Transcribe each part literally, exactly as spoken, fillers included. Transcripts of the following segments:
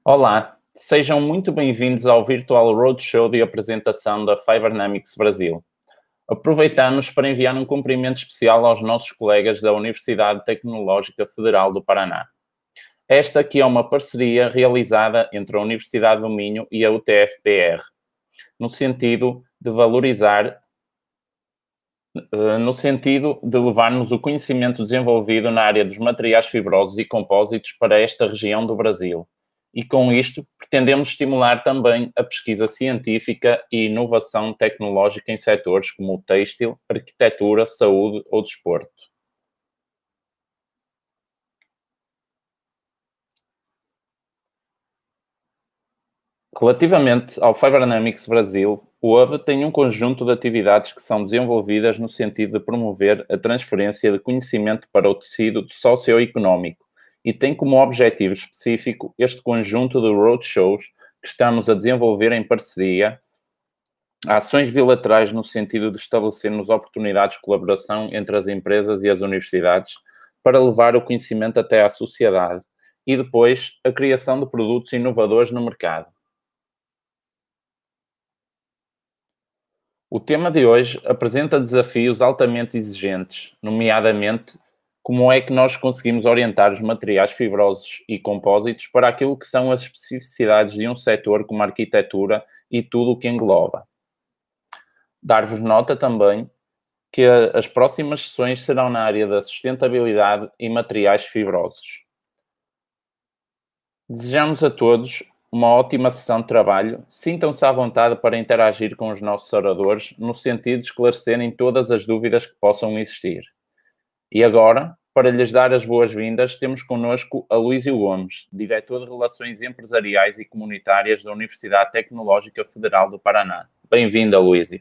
Olá, sejam muito bem-vindos ao Virtual Roadshow de apresentação da Fibernamics Brasil. Aproveitamos para enviar um cumprimento especial aos nossos colegas da Universidade Tecnológica Federal do Paraná. Esta aqui é uma parceria realizada entre a Universidade do Minho e a U T F P R, no sentido de valorizar, no sentido de levarmos o conhecimento desenvolvido na área dos materiais fibrosos e compósitos para esta região do Brasil. E com isto, pretendemos estimular também a pesquisa científica e inovação tecnológica em setores como o têxtil, arquitetura, saúde ou desporto. Relativamente ao Fibernamics Brasil, o Hub tem um conjunto de atividades que são desenvolvidas no sentido de promover a transferência de conhecimento para o tecido socioeconómico e tem como objetivo específico este conjunto de roadshows que estamos a desenvolver em parceria, ações bilaterais no sentido de estabelecermos oportunidades de colaboração entre as empresas e as universidades para levar o conhecimento até à sociedade e depois a criação de produtos inovadores no mercado. O tema de hoje apresenta desafios altamente exigentes, nomeadamente como é que nós conseguimos orientar os materiais fibrosos e compósitos para aquilo que são as especificidades de um setor como a arquitetura e tudo o que engloba. Dar-vos nota também que as próximas sessões serão na área da sustentabilidade e materiais fibrosos. Desejamos a todos uma ótima sessão de trabalho. Sintam-se à vontade para interagir com os nossos oradores no sentido de esclarecerem todas as dúvidas que possam existir. E agora, para lhes dar as boas-vindas, temos connosco a Luísio Gomes, Diretor de Relações Empresariais e Comunitárias da Universidade Tecnológica Federal do Paraná. Bem-vinda, Luísio.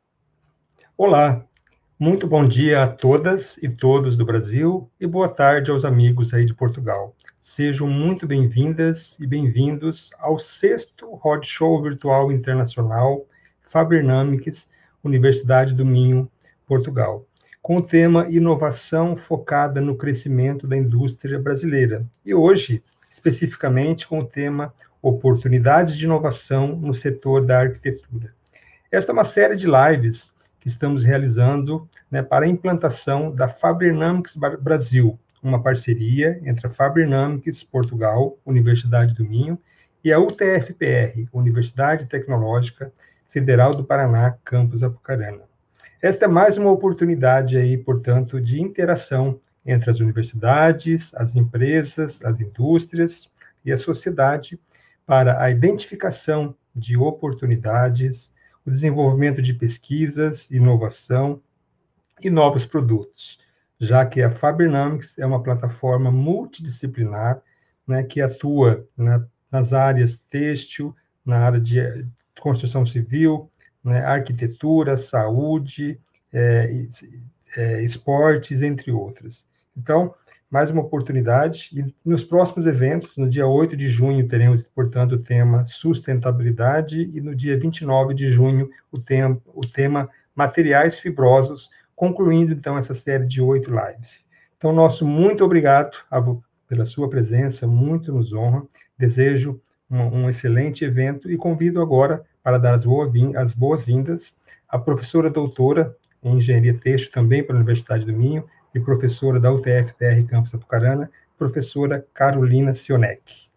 Olá, muito bom dia a todas e todos do Brasil e boa tarde aos amigos aí de Portugal. Sejam muito bem-vindas e bem-vindos ao sexto Roadshow Virtual Internacional Fibernamics, Universidade do Minho, Portugal, com o tema Inovação focada no crescimento da indústria brasileira. E hoje, especificamente, com o tema Oportunidades de inovação no setor da arquitetura. Esta é uma série de lives que estamos realizando, né, para a implantação da Fibernamics Brasil, uma parceria entre a Fibernamics Portugal, Universidade do Minho, e a U T F P R, Universidade Tecnológica Federal do Paraná, campus Apucarana. Esta é mais uma oportunidade aí, portanto, de interação entre as universidades, as empresas, as indústrias e a sociedade para a identificação de oportunidades, o desenvolvimento de pesquisas, inovação e novos produtos, já que a Fibernamics é uma plataforma multidisciplinar, né, que atua na, nas áreas têxtil, na área de construção civil, né, arquitetura, saúde, é, é, esportes, entre outras. Então, mais uma oportunidade, e nos próximos eventos, no dia oito de junho, teremos, portanto, o tema sustentabilidade, e no dia vinte e nove de junho, o tema, o tema materiais fibrosos, concluindo, então, essa série de oito lives. Então, nosso muito obrigado a, pela sua presença, muito nos honra, desejo um, um excelente evento, e convido agora para dar as boas-vindas à professora doutora em Engenharia Têxtil, também pela Universidade do Minho, e professora da U T F P R Campus Apucarana, professora Carolina Sionek.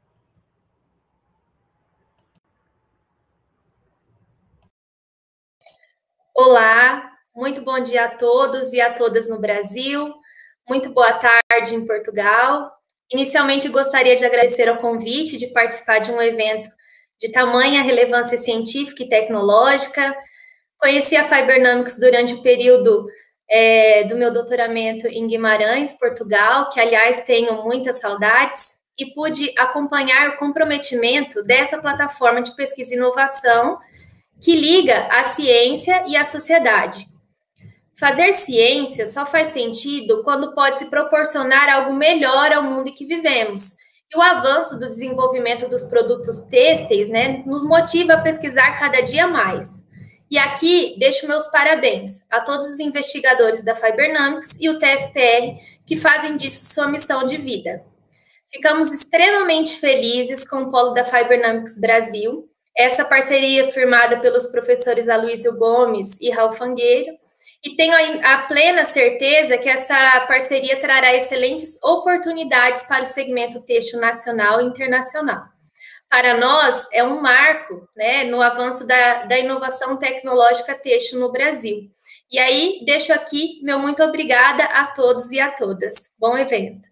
Olá, muito bom dia a todos e a todas no Brasil, muito boa tarde em Portugal. Inicialmente, gostaria de agradecer ao convite de participar de um evento de tamanha relevância científica e tecnológica. Conheci a Fibernamics durante o período É, do meu doutoramento em Guimarães, Portugal, que, aliás, tenho muitas saudades, e pude acompanhar o comprometimento dessa plataforma de pesquisa e inovação que liga a ciência e a sociedade. Fazer ciência só faz sentido quando pode se proporcionar algo melhor ao mundo em que vivemos. E o avanço do desenvolvimento dos produtos têxteis, né, nos motiva a pesquisar cada dia mais. E aqui deixo meus parabéns a todos os investigadores da Fibernamics e o T F P R que fazem disso sua missão de vida. Ficamos extremamente felizes com o polo da Fibernamics Brasil, essa parceria firmada pelos professores Aloysio Gomes e Raul Fangueiro, e tenho a plena certeza que essa parceria trará excelentes oportunidades para o segmento têxtil nacional e internacional. Para nós, é um marco, né, no avanço da, da inovação tecnológica têxtil no Brasil. E aí, deixo aqui meu muito obrigada a todos e a todas. Bom evento.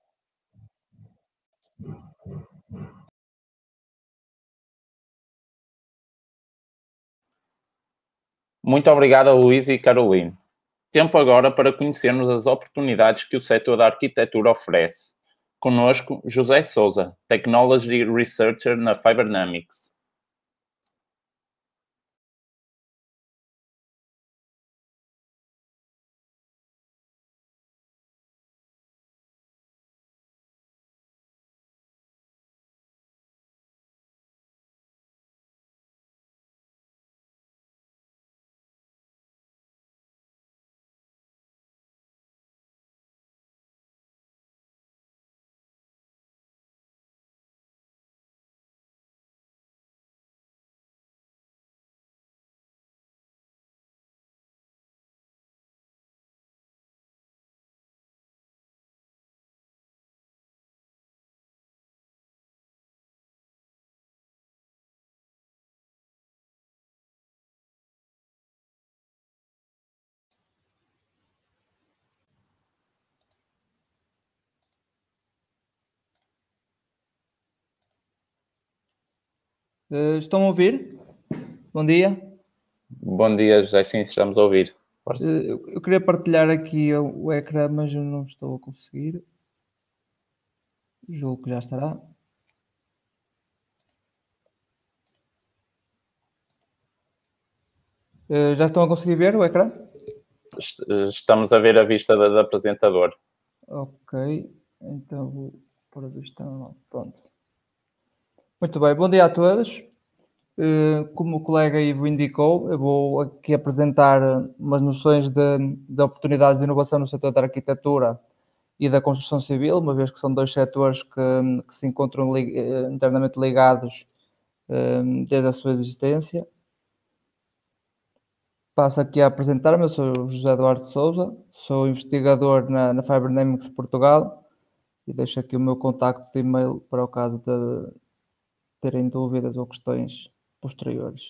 Muito obrigado, Luís e Caroline. Tempo agora para conhecermos as oportunidades que o setor da arquitetura oferece. Conosco, José Souza, Technology Researcher na Fibernamics. Uh, estão a ouvir? Bom dia. Bom dia, José. Sim, estamos a ouvir. Uh, eu, eu queria partilhar aqui o, o ecrã, mas eu não estou a conseguir. Julgo que já estará. Uh, já estão a conseguir ver o ecrã? Estamos a ver a vista do apresentador. Ok. Então vou pôr a vista normal. Pronto. Muito bem, bom dia a todos. Como o colega Ivo indicou, eu vou aqui apresentar umas noções de, de oportunidades de inovação no setor da arquitetura e da construção civil, uma vez que são dois setores que, que se encontram li, internamente ligados desde a sua existência. Passo aqui a apresentar-me, eu sou o José Eduardo Souza, sou investigador na, na Fibernamics Portugal e deixo aqui o meu contacto de e-mail para o caso de terem dúvidas ou questões posteriores.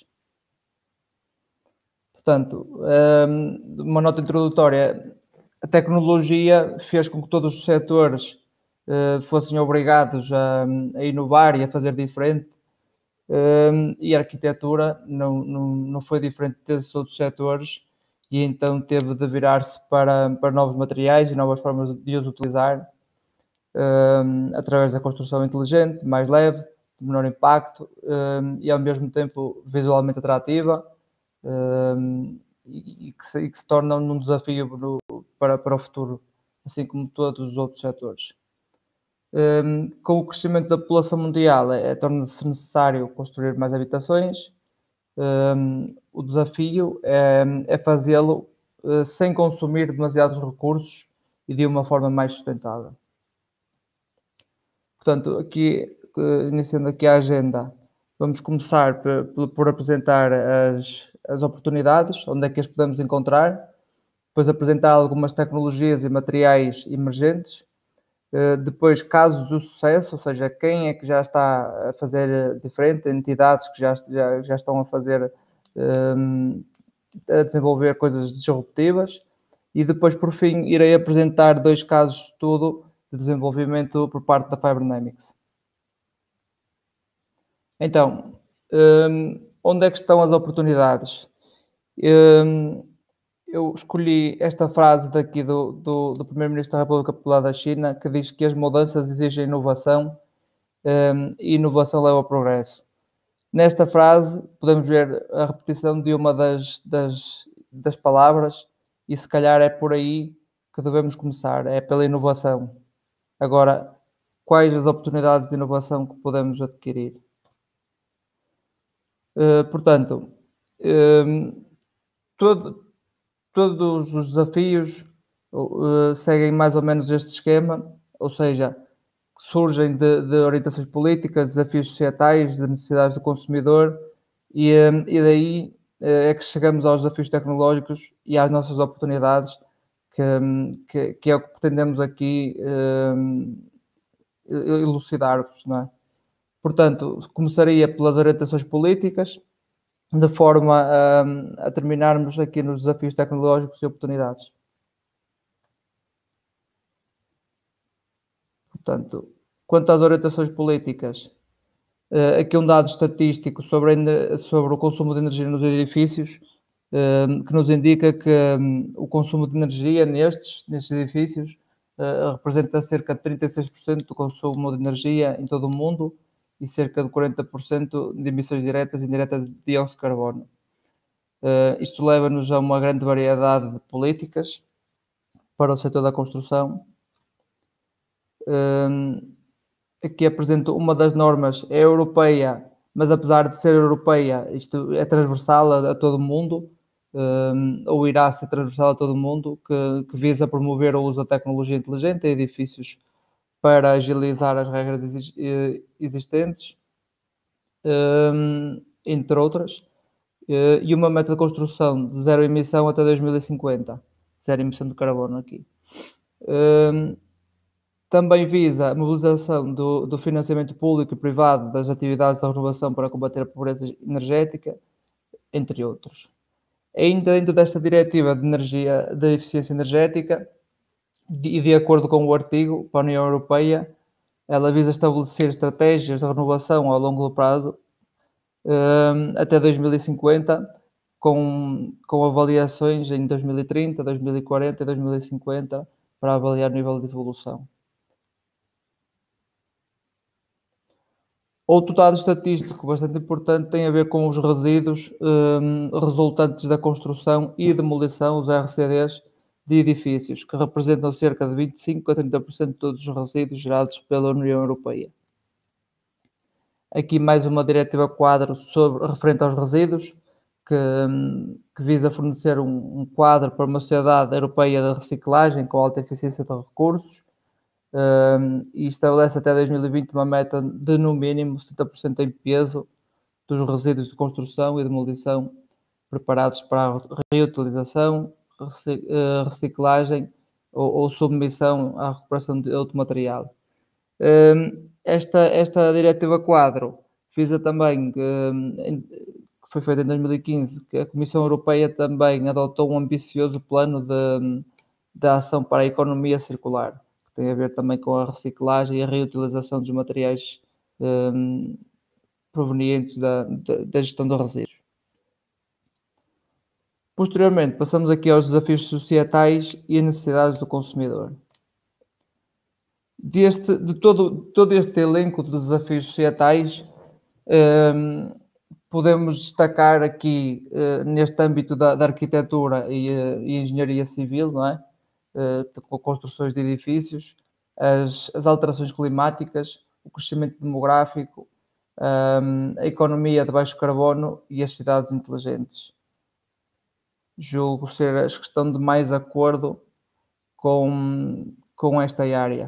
Portanto, uma nota introdutória, a tecnologia fez com que todos os setores fossem obrigados a, a inovar e a fazer diferente, e a arquitetura não, não, não foi diferente desses outros setores, e então teve de virar-se para, para novos materiais e novas formas de os utilizar, através da construção inteligente, mais leve, de menor impacto um, e ao mesmo tempo visualmente atrativa um, e, e, que se, e que se torna um desafio no, para, para o futuro, assim como todos os outros setores. Um, com o crescimento da população mundial, é, é, torna-se necessário construir mais habitações. Um, o desafio é, é fazê-lo uh, sem consumir demasiados recursos e de uma forma mais sustentável. Portanto, aqui iniciando aqui a agenda, vamos começar por, por apresentar as, as oportunidades, onde é que as podemos encontrar, depois apresentar algumas tecnologias e materiais emergentes, depois casos de sucesso, ou seja, quem é que já está a fazer diferente, entidades que já, já, já estão a fazer, um, a desenvolver coisas disruptivas, e depois, por fim, irei apresentar dois casos de estudo de desenvolvimento por parte da Fibernamics. Então, um, onde é que estão as oportunidades? Um, eu escolhi esta frase daqui do, do, do Primeiro-Ministro da República Popular da China, que diz que as mudanças exigem inovação um, e inovação leva ao progresso. Nesta frase, podemos ver a repetição de uma das, das, das palavras e se calhar é por aí que devemos começar, é pela inovação. Agora, quais as oportunidades de inovação que podemos adquirir? Uh, portanto, uh, todo, todos os desafios uh, seguem mais ou menos este esquema, ou seja, surgem de, de orientações políticas, desafios societais, de necessidades do consumidor, e, e daí é que chegamos aos desafios tecnológicos e às nossas oportunidades, que, que, que é o que pretendemos aqui um, elucidar-vos, não é? Portanto, começaria pelas orientações políticas, de forma a, a terminarmos aqui nos desafios tecnológicos e oportunidades. Portanto, quanto às orientações políticas, aqui um dado estatístico sobre, sobre o consumo de energia nos edifícios, que nos indica que o consumo de energia nestes, nestes edifícios representa cerca de trinta e seis por cento do consumo de energia em todo o mundo e cerca de quarenta por cento de emissões diretas e indiretas de dióxido de carbono. Isto leva-nos a uma grande variedade de políticas para o setor da construção. Aqui apresento uma das normas, é europeia, mas apesar de ser europeia, isto é transversal a, a todo o mundo, um, ou irá ser transversal a todo o mundo, que, que visa promover o uso da tecnologia inteligente em edifícios para agilizar as regras existentes, um, entre outras, uh, e uma meta de construção de zero emissão até dois mil e cinquenta, zero emissão de carbono aqui. Um, Também visa a mobilização do, do financiamento público e privado das atividades de renovação para combater a pobreza energética, entre outros. Ainda dentro desta diretiva de, energia, de eficiência energética, e de, de acordo com o artigo para a União Europeia, ela visa estabelecer estratégias de renovação ao longo prazo, um, até dois mil e cinquenta, com, com avaliações em dois mil e trinta, dois mil e quarenta e dois mil e cinquenta, para avaliar o nível de evolução. Outro dado estatístico bastante importante tem a ver com os resíduos um, resultantes da construção e demolição, os R C Ds, de edifícios, que representam cerca de vinte e cinco a trinta por cento de todos os resíduos gerados pela União Europeia. Aqui mais uma diretiva quadro sobre, referente aos resíduos, que, que visa fornecer um, um quadro para uma sociedade europeia de reciclagem com alta eficiência de recursos, Um, e estabelece até dois mil e vinte uma meta de no mínimo setenta por cento em peso dos resíduos de construção e demolição preparados para a reutilização, reciclagem ou, ou submissão à recuperação de outro material. Um, esta, esta diretiva quadro visa também, um, que foi feita em dois mil e quinze, que a Comissão Europeia também adotou um ambicioso plano de, de ação para a economia circular. Tem a ver também com a reciclagem e a reutilização dos materiais um, provenientes da, da, da gestão dos resíduos. Posteriormente, passamos aqui aos desafios societais e as necessidades do consumidor. Deste, de todo, todo este elenco de desafios societais, um, podemos destacar aqui, uh, neste âmbito da, da arquitetura e, uh, e engenharia civil, não é? Com construções de edifícios, as, as alterações climáticas, o crescimento demográfico, um, a economia de baixo carbono e as cidades inteligentes. Julgo ser a questão de mais acordo com, com esta área.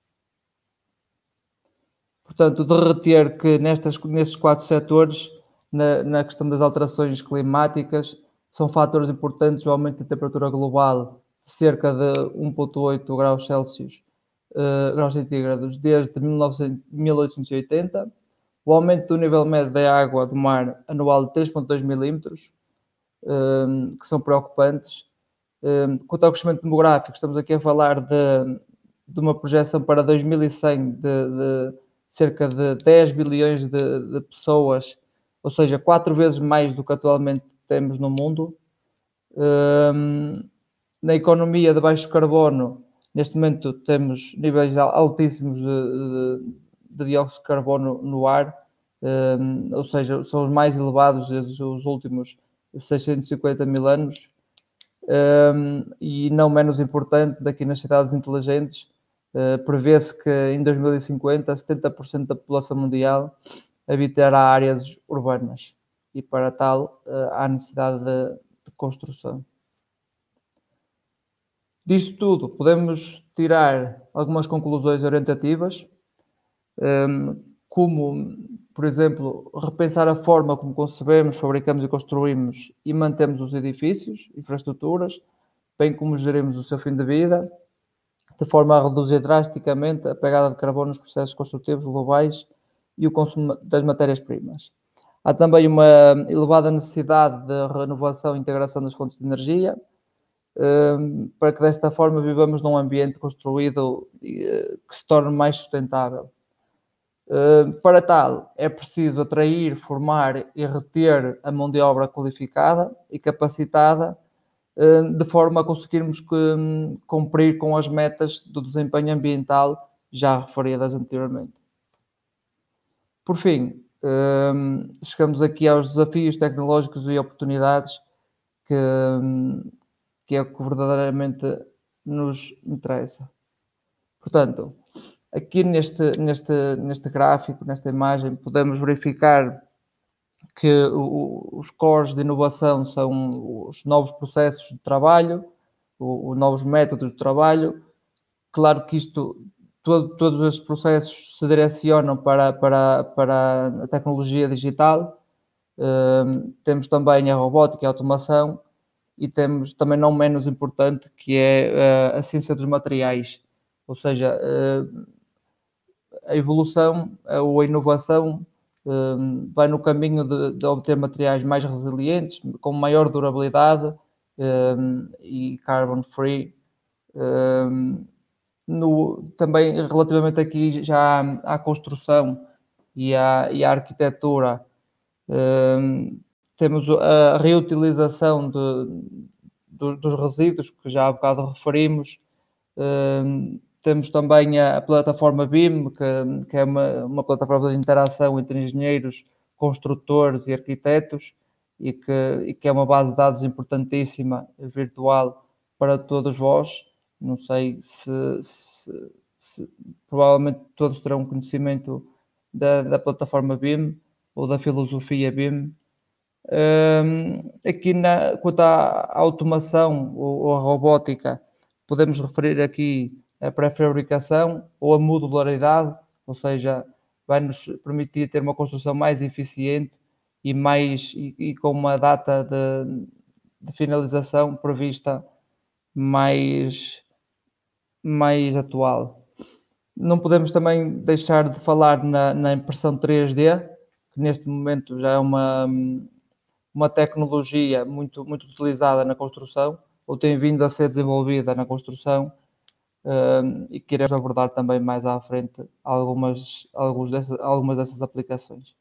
Portanto, de reter que nestas, nestes quatro setores, na, na questão das alterações climáticas, são fatores importantes o aumento da temperatura global, cerca de um vírgula oito graus Celsius, uh, graus centígrados, desde mil oitocentos e oitenta, o aumento do nível médio da água do mar anual de três vírgula dois milímetros, um, que são preocupantes. Um, quanto ao crescimento demográfico, estamos aqui a falar de, de uma projeção para dois mil e cem de, de cerca de dez bilhões de, de pessoas, ou seja, quatro vezes mais do que atualmente temos no mundo. Um, Na economia de baixo carbono, neste momento temos níveis altíssimos de, de, de dióxido de carbono no ar, um, ou seja, são os mais elevados desde os últimos seiscentos e cinquenta mil anos. Um, e não menos importante, daqui nas cidades inteligentes, uh, prevê-se que em dois mil e cinquenta setenta por cento da população mundial habitará áreas urbanas, e para tal uh, há necessidade de, de construção. Disto tudo, podemos tirar algumas conclusões orientativas. como, por exemplo, repensar a forma como concebemos, fabricamos e construímos e mantemos os edifícios, infraestruturas, bem como gerimos o seu fim de vida, de forma a reduzir drasticamente a pegada de carbono nos processos construtivos globais e o consumo das matérias-primas. Há também uma elevada necessidade de renovação e integração das fontes de energia, para que desta forma vivamos num ambiente construído que se torne mais sustentável. Para tal, é preciso atrair, formar e reter a mão de obra qualificada e capacitada, de forma a conseguirmos cumprir com as metas do desempenho ambiental já referidas anteriormente. Por fim, chegamos aqui aos desafios tecnológicos e oportunidades que, que é o que verdadeiramente nos interessa. Portanto, aqui neste, neste, neste gráfico, nesta imagem, podemos verificar que o, os cores de inovação são os novos processos de trabalho, os novos métodos de trabalho. Claro que isto, todo, todos estes processos se direcionam para, para, para a tecnologia digital. Uh, temos também a robótica e a automação e temos também, não menos importante, que é uh, a ciência dos materiais, ou seja, uh, a evolução ou a inovação uh, vai no caminho de, de obter materiais mais resilientes, com maior durabilidade uh, e carbon free. Uh, no, também relativamente aqui já à, à construção e à, e à arquitetura, uh, temos a reutilização de, de, dos resíduos, que já há bocado referimos. Uh, temos também a, a plataforma B I M, que, que é uma, uma plataforma de interação entre engenheiros, construtores e arquitetos, e que, e que é uma base de dados importantíssima, virtual, para todos vós. Não sei se, se, se provavelmente todos terão conhecimento da, da plataforma B I M ou da filosofia B I M. Um, aqui na, quanto à automação ou, ou a robótica, podemos referir aqui a pré-fabricação ou a modularidade, ou seja, vai nos permitir ter uma construção mais eficiente e, mais, e, e com uma data de, de finalização prevista mais, mais atual. Não podemos também deixar de falar na, na impressão três D, que neste momento já é uma, uma tecnologia muito, muito utilizada na construção, ou tem vindo a ser desenvolvida na construção, um, e que iremos abordar também mais à frente algumas, algumas, dessas, algumas dessas aplicações.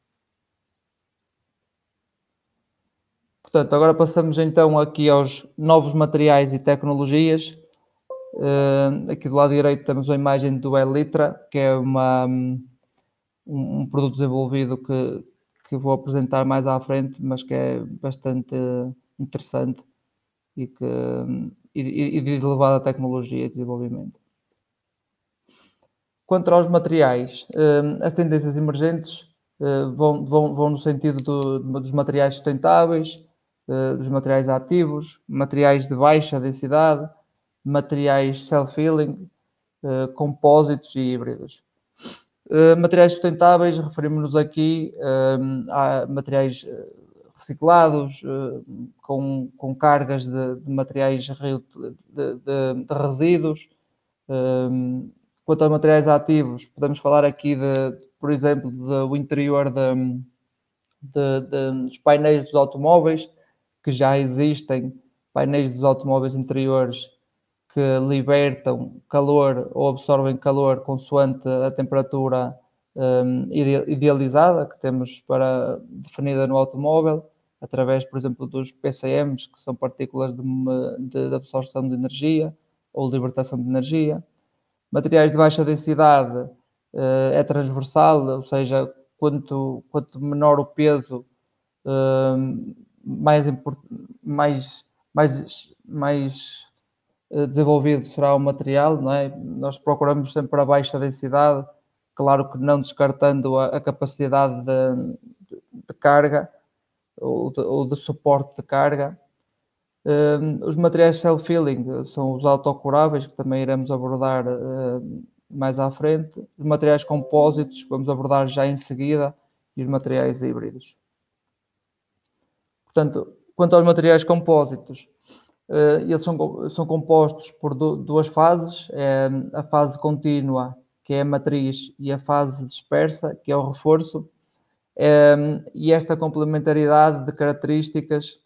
Portanto, agora passamos então aqui aos novos materiais e tecnologias. Uh, aqui do lado direito temos a imagem do Elytra, que é uma, um, um produto desenvolvido que, que vou apresentar mais à frente, mas que é bastante interessante e, que, e, e de elevada tecnologia e desenvolvimento. Quanto aos materiais, as tendências emergentes vão, vão, vão no sentido do, dos materiais sustentáveis, dos materiais ativos, materiais de baixa densidade, materiais self-healing, compósitos e híbridos. Materiais sustentáveis, referimos-nos aqui a materiais reciclados, com, com cargas de, de materiais de, de, de resíduos. Quanto aos materiais ativos, podemos falar aqui, de, por exemplo, do interior de, de, de, dos painéis dos automóveis, que já existem painéis dos automóveis interiores que libertam calor ou absorvem calor consoante a temperatura um, idealizada que temos para, definida no automóvel, através, por exemplo, dos P C Ms, que são partículas de, de, de absorção de energia ou libertação de energia. Materiais de baixa densidade uh, é transversal, ou seja, quanto, quanto menor o peso, uh, mais, mais, mais, mais desenvolvido será o material, não é? Nós procuramos sempre a baixa densidade, claro que não descartando a, a capacidade de, de, de carga ou de, ou de suporte de carga. Um, os materiais self-healing são os autocuráveis, que também iremos abordar uh, mais à frente, os materiais compósitos, que vamos abordar já em seguida, e os materiais híbridos. Portanto, quanto aos materiais compósitos, eles são, são compostos por duas fases, é a fase contínua, que é a matriz, e a fase dispersa, que é o reforço, e esta complementaridade de características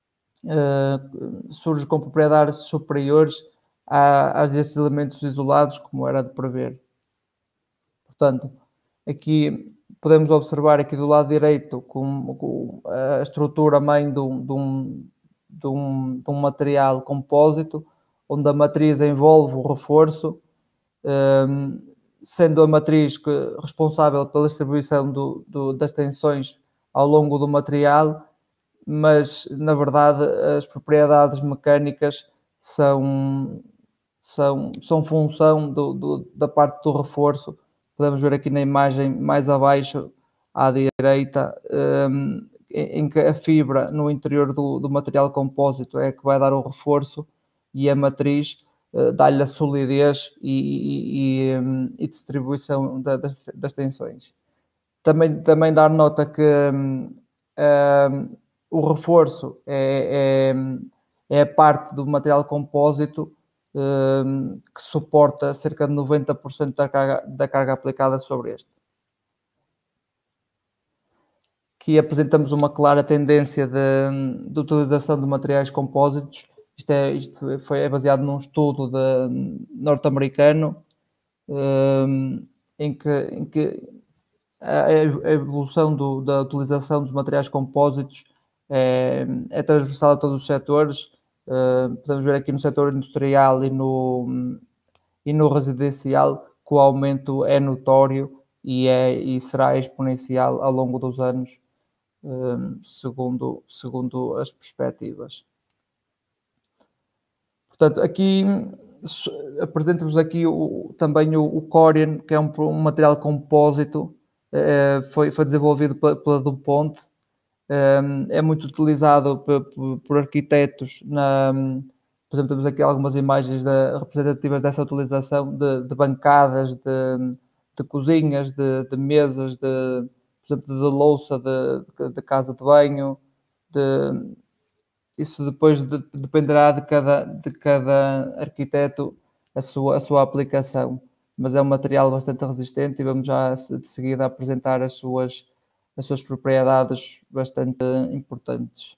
surge com propriedades superiores às desses elementos isolados, como era de prever. Portanto, aqui podemos observar aqui do lado direito com, com a estrutura mãe de um, de, um, de, um, de um material compósito, onde a matriz envolve o reforço, um, sendo a matriz que, responsável pela distribuição do, do, das tensões ao longo do material, mas, na verdade, as propriedades mecânicas são, são, são função do, do, da parte do reforço. Podemos ver aqui na imagem mais abaixo, à direita, um, em que a fibra no interior do, do material compósito é que vai dar o reforço e a matriz uh, dá-lhe a solidez e, e, e, um, e distribuição da, das, das tensões. Também, também dar nota que um, um, o reforço é, é, é a parte do material compósito um, que suporta cerca de noventa por cento da carga, da carga aplicada sobre este. Aqui apresentamos uma clara tendência de, de utilização de materiais compósitos. Isto é, isto foi, é baseado num estudo de, norte-americano um, em que, em que a, a evolução do, da utilização dos materiais compósitos é, é transversal a todos os setores. Uh, podemos ver aqui no setor industrial e no, e no residencial que o aumento é notório e, é, e será exponencial ao longo dos anos, um, segundo, segundo as perspectivas. Portanto, aqui apresento-vos aqui o, também o, o Corian, que é um, um material compósito, uh, foi, foi desenvolvido pela, pela DuPont. Um, é muito utilizado por, por, por arquitetos. Na, por exemplo, temos aqui algumas imagens de, representativas dessa utilização de, de bancadas, de, de cozinhas, de, de mesas, de, por exemplo, de louça, de, de casa de banho. De, isso depois de, dependerá de cada, de cada arquiteto a sua, a sua aplicação, mas é um material bastante resistente e vamos já de seguida apresentar as suas as suas propriedades bastante importantes.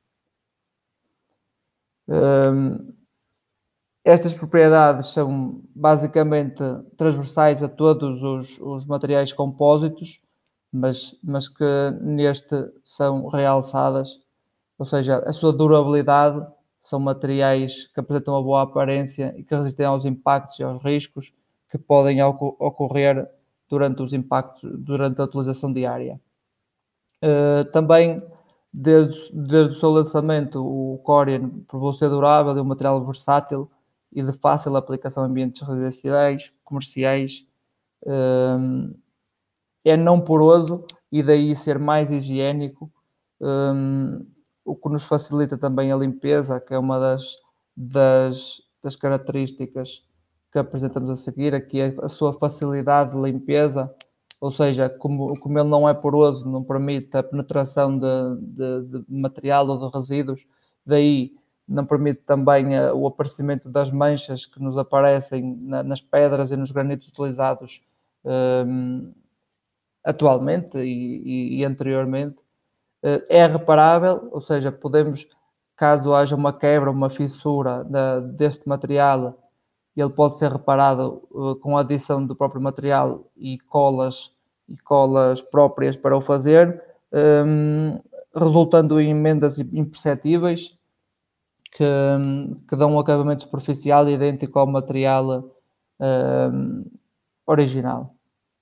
Um, estas propriedades são basicamente transversais a todos os, os materiais compósitos, mas, mas que neste são realçadas, ou seja, a sua durabilidade, são materiais que apresentam uma boa aparência e que resistem aos impactos e aos riscos que podem ocorrer durante os impactos, durante a utilização diária. Uh, também, desde, desde o seu lançamento, o Corian provou ser durável, é um material versátil e de fácil aplicação em ambientes residenciais, comerciais, um, é não poroso e daí ser mais higiênico, um, o que nos facilita também a limpeza, que é uma das, das, das características que apresentamos a seguir, aqui é a sua facilidade de limpeza. Ou seja, como, como ele não é poroso, não permite a penetração de, de, de material ou de resíduos, daí não permite também uh, o aparecimento das manchas que nos aparecem na, nas pedras e nos granitos utilizados um, atualmente e, e, e anteriormente. Uh, é reparável, ou seja, podemos, caso haja uma quebra, uma fissura da, deste material, ele pode ser reparado uh, com a adição do próprio material e colas, e colas próprias para o fazer, um, resultando em emendas imperceptíveis que, um, que dão um acabamento superficial idêntico ao material um, original.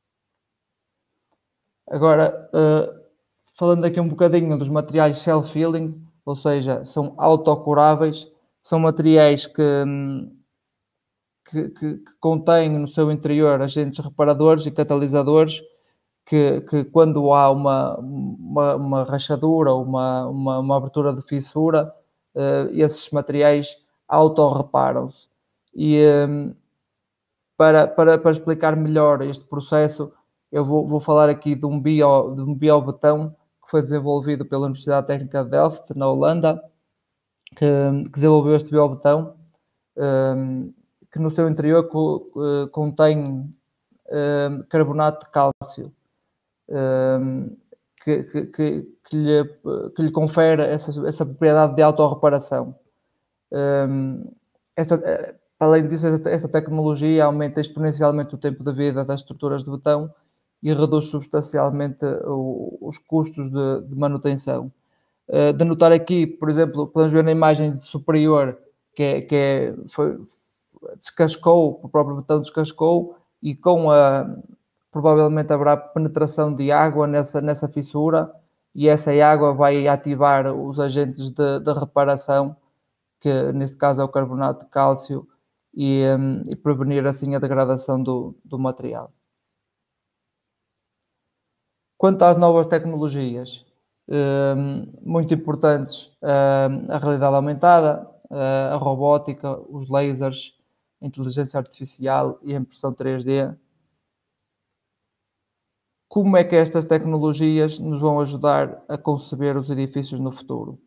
Agora, uh, falando aqui um bocadinho dos materiais self-healing, ou seja, são autocuráveis, são materiais que... Um, Que, que, que contém no seu interior agentes reparadores e catalisadores que, que quando há uma, uma, uma rachadura ou uma, uma, uma abertura de fissura, uh, esses materiais autorreparam-se. E, um, para, para, para explicar melhor este processo, eu vou, vou falar aqui de um, bio, de um biobetão que foi desenvolvido pela Universidade Técnica de Delft, na Holanda, que, que desenvolveu este biobetão, um, que no seu interior co, uh, contém um, carbonato de cálcio, um, que, que, que, que, lhe, que lhe confere essa, essa propriedade de autorreparação. Um, esta, além disso, esta, esta tecnologia aumenta exponencialmente o tempo de vida das estruturas de betão e reduz substancialmente o, os custos de, de manutenção. Uh, de notar aqui, por exemplo, podemos ver na imagem superior que, é, que é, foi, descascou, o próprio betão descascou, e com a, provavelmente haverá penetração de água nessa, nessa fissura, e essa água vai ativar os agentes de, de reparação, que neste caso é o carbonato de cálcio, e, um, e prevenir assim a degradação do, do material. Quanto às novas tecnologias, um, muito importantes, um, a realidade aumentada, a robótica, os lasers, a inteligência artificial e a impressão três D. Como é que estas tecnologias nos vão ajudar a conceber os edifícios no futuro?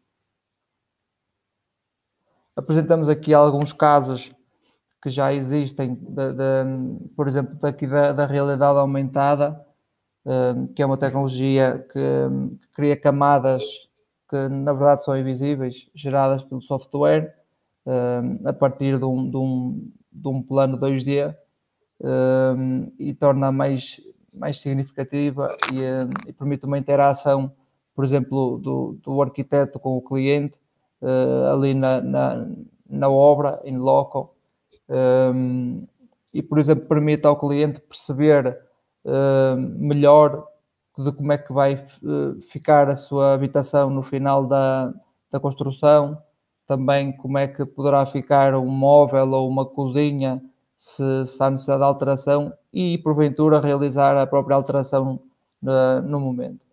Apresentamos aqui alguns casos que já existem, de, de, por exemplo, daqui da, da realidade aumentada, que é uma tecnologia que, que cria camadas que na verdade são invisíveis, geradas pelo software, a partir de um, de um, de um plano dois D, e torna mais, mais significativa e, e permite uma interação, por exemplo, do, do arquiteto com o cliente, ali na, na, na obra, in loco, e, por exemplo, permite ao cliente perceber Uh, melhor de como é que vai uh, ficar a sua habitação no final da, da construção, também como é que poderá ficar um móvel ou uma cozinha se, se há necessidade de alteração, e porventura realizar a própria alteração uh, no momento.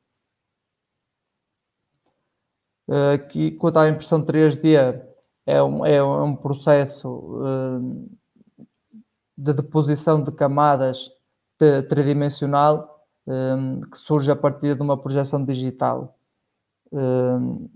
Uh, aqui, quanto à impressão três D, é um, é um processo uh, de deposição de camadas tridimensional, um, que surge a partir de uma projeção digital. Um,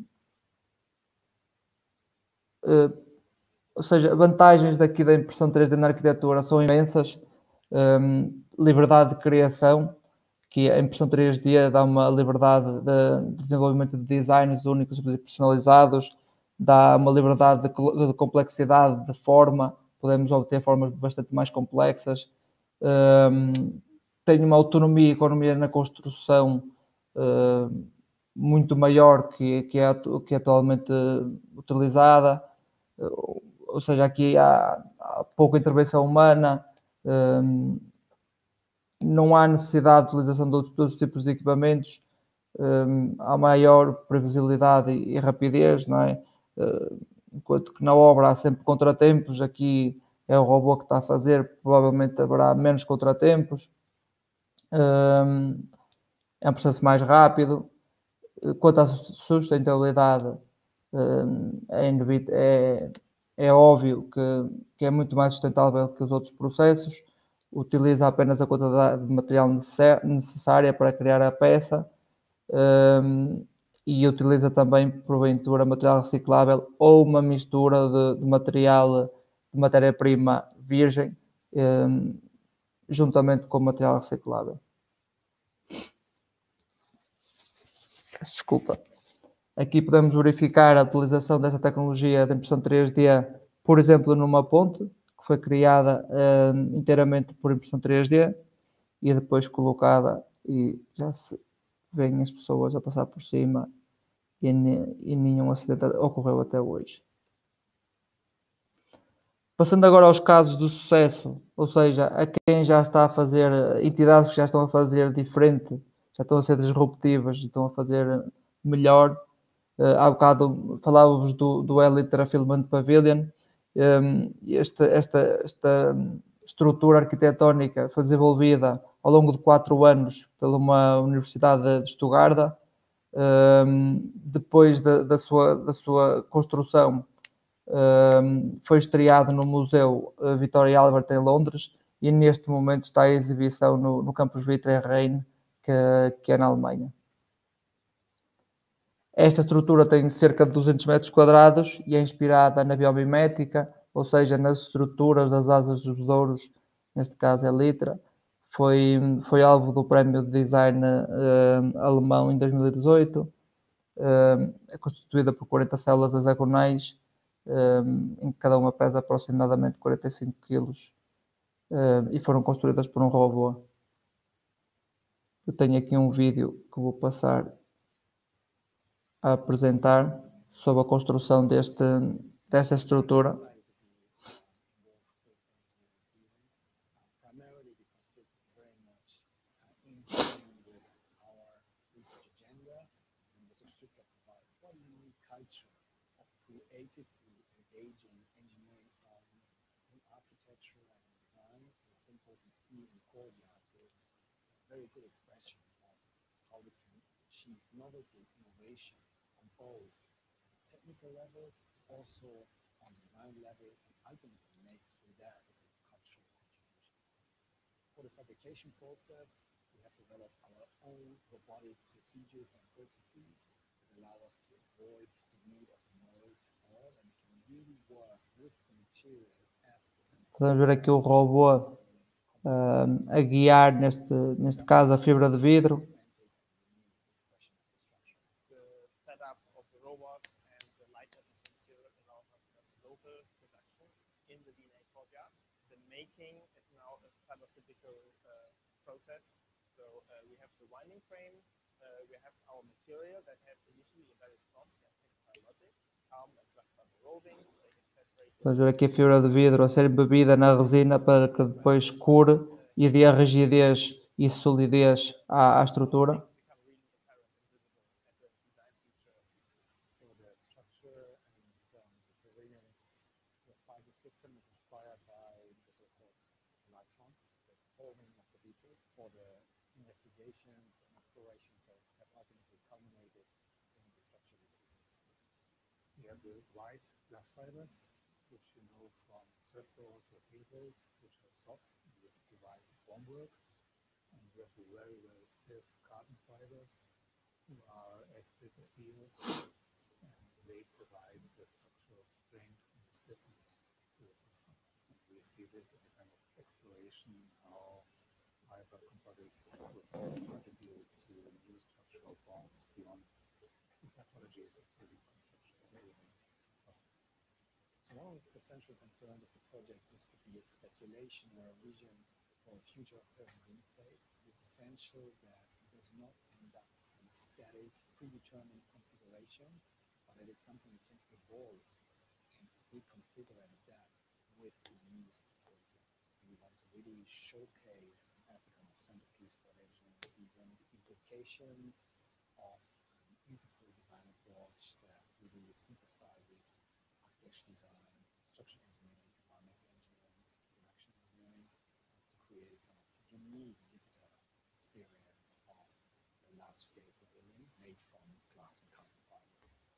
uh, ou seja, vantagens daqui da impressão três D na arquitetura são imensas. Um, liberdade de criação, que a impressão três D dá uma liberdade de, de desenvolvimento de designs únicos e personalizados, dá uma liberdade de, de complexidade de forma, podemos obter formas bastante mais complexas. Um, tem uma autonomia e economia na construção uh, muito maior que, que, é, que é atualmente utilizada, uh, ou seja, aqui há, há pouca intervenção humana, um, não há necessidade de utilização de outros, de outros tipos de equipamentos, um, há maior previsibilidade e, e rapidez, não é? Uh, enquanto que na obra há sempre contratempos, aqui é o robô que está a fazer, provavelmente haverá menos contratempos. Um, é um processo mais rápido. Quanto à sustentabilidade, um, é, é, é óbvio que, que é muito mais sustentável que os outros processos. Utiliza apenas a quantidade de material necessária para criar a peça, um, e utiliza também, porventura, material reciclável ou uma mistura de, de material de matéria-prima virgem, um, juntamente com material reciclável. Desculpa. Aqui podemos verificar a utilização dessa tecnologia de impressão três D, por exemplo, numa ponte, que foi criada um, inteiramente por impressão três D e depois colocada, e já se veem as pessoas a passar por cima, e, e nenhum acidente ocorreu até hoje. Passando agora aos casos de sucesso, ou seja, a quem já está a fazer, entidades que já estão a fazer diferente, já estão a ser disruptivas, estão a fazer melhor. Uh, há bocado falávamos do, do Elytra Filament Pavilion. Um, esta, esta, esta estrutura arquitetónica foi desenvolvida ao longo de quatro anos por uma universidade de Stuttgart. Um, depois da, da, sua, da sua construção, Um, foi estreado no Museu Victoria Albert em Londres, e neste momento está em exibição no, no campus Vitre Rhein, que, que é na Alemanha. Esta estrutura tem cerca de duzentos metros quadrados e é inspirada na biomimética, ou seja, nas estruturas das asas dos besouros, neste caso é Litra. Foi, foi alvo do Prémio de Design uh, alemão em dois mil e dezoito. Uh, é constituída por quarenta células hexagonais, uh, em que cada uma pesa aproximadamente quarenta e cinco quilos, uh, e foram construídas por um robô. Eu tenho aqui um vídeo que vou passar a apresentar sobre a construção deste, desta estrutura. Very good expression of how we can achieve novelty, innovation on both technical level, also on design level, and ultimately make through that a cultural contribution. For the fabrication process, we have developed our own robotic procedures and processes that allow us to avoid the need of a mold at all, and we can really work with the material as the Podemos ver aqui o robô Uh, a guiar, neste, neste caso, a fibra de vidro. Vamos ver aqui a fibra de vidro a ser embebida na resina para que depois cure e dê a rigidez e solidez à, à estrutura. which you know from surfboards or sailboats, which are soft, and we have to provide the formwork. And we have the very, very stiff carbon fibers, who are as stiff as steel, and they provide the structural strength and stiffness to the system. And we see this as a kind of exploration how fiber composites would contribute to new structural forms beyond the pathologies of building construction. So one of the central concerns of the project is to be a speculation or a vision for a future of urban green space. It is essential that it does not end up in a static, predetermined configuration, but that it's something that can evolve and reconfigure and adapt with the needs of the project. We want to really showcase, as a kind of centerpiece for the engineering season, the implications of an integral design approach that really synthesizes architecture design, structural engineering, environmental engineering, production engineering, to create a kind of unique visitor experience of a large-scale building made from glass and carbon fiber.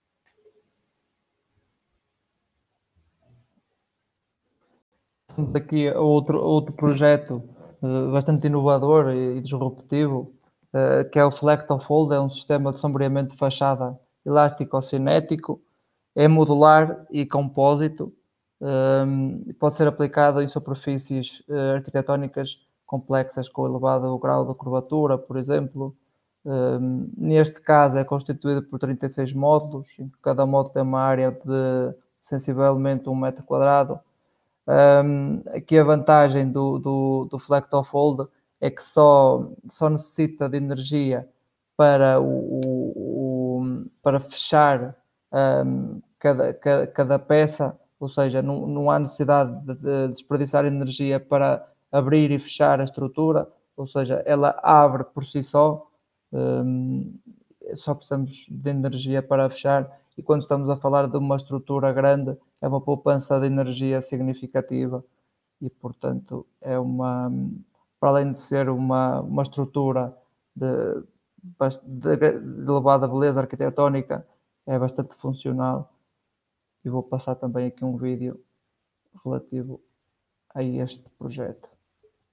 Aqui outro, outro projeto uh, bastante inovador e, e disruptivo, uh, que é o Flectofold, é um sistema de sombreamento de fachada elástico ou cinético, é modular e compósito, um, pode ser aplicado em superfícies uh, arquitetónicas complexas com elevado grau de curvatura, por exemplo. Um, neste caso é constituído por trinta e seis módulos, em que cada módulo tem uma área de sensivelmente um metro quadrado. Um, aqui a vantagem do, do, do Flectofold é que só, só necessita de energia para, o, o, o para fechar um, cada, cada, cada peça, ou seja, não, não há necessidade de, de desperdiçar energia para abrir e fechar a estrutura, ou seja, ela abre por si só, um, só precisamos de energia para fechar. E quando estamos a falar de uma estrutura grande, é uma poupança de energia significativa e, portanto, é uma, para além de ser uma, uma estrutura de, de, de elevada beleza arquitetónica, é bastante funcional. E vou passar também aqui um vídeo relativo a este projeto.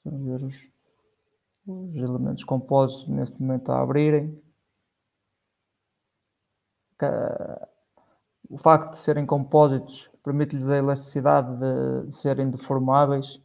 Vamos ver os, os elementos compósitos neste momento a abrirem. O facto de serem compósitos permite-lhes a elasticidade de, de serem deformáveis.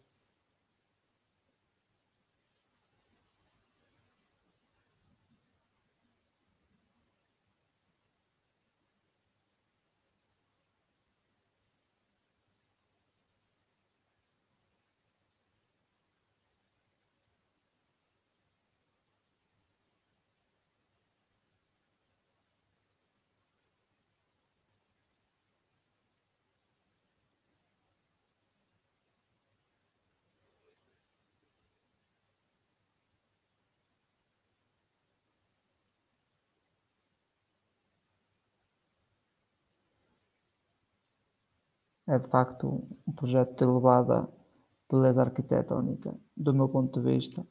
É de facto um projeto de elevada beleza arquitetónica, do meu ponto de vista.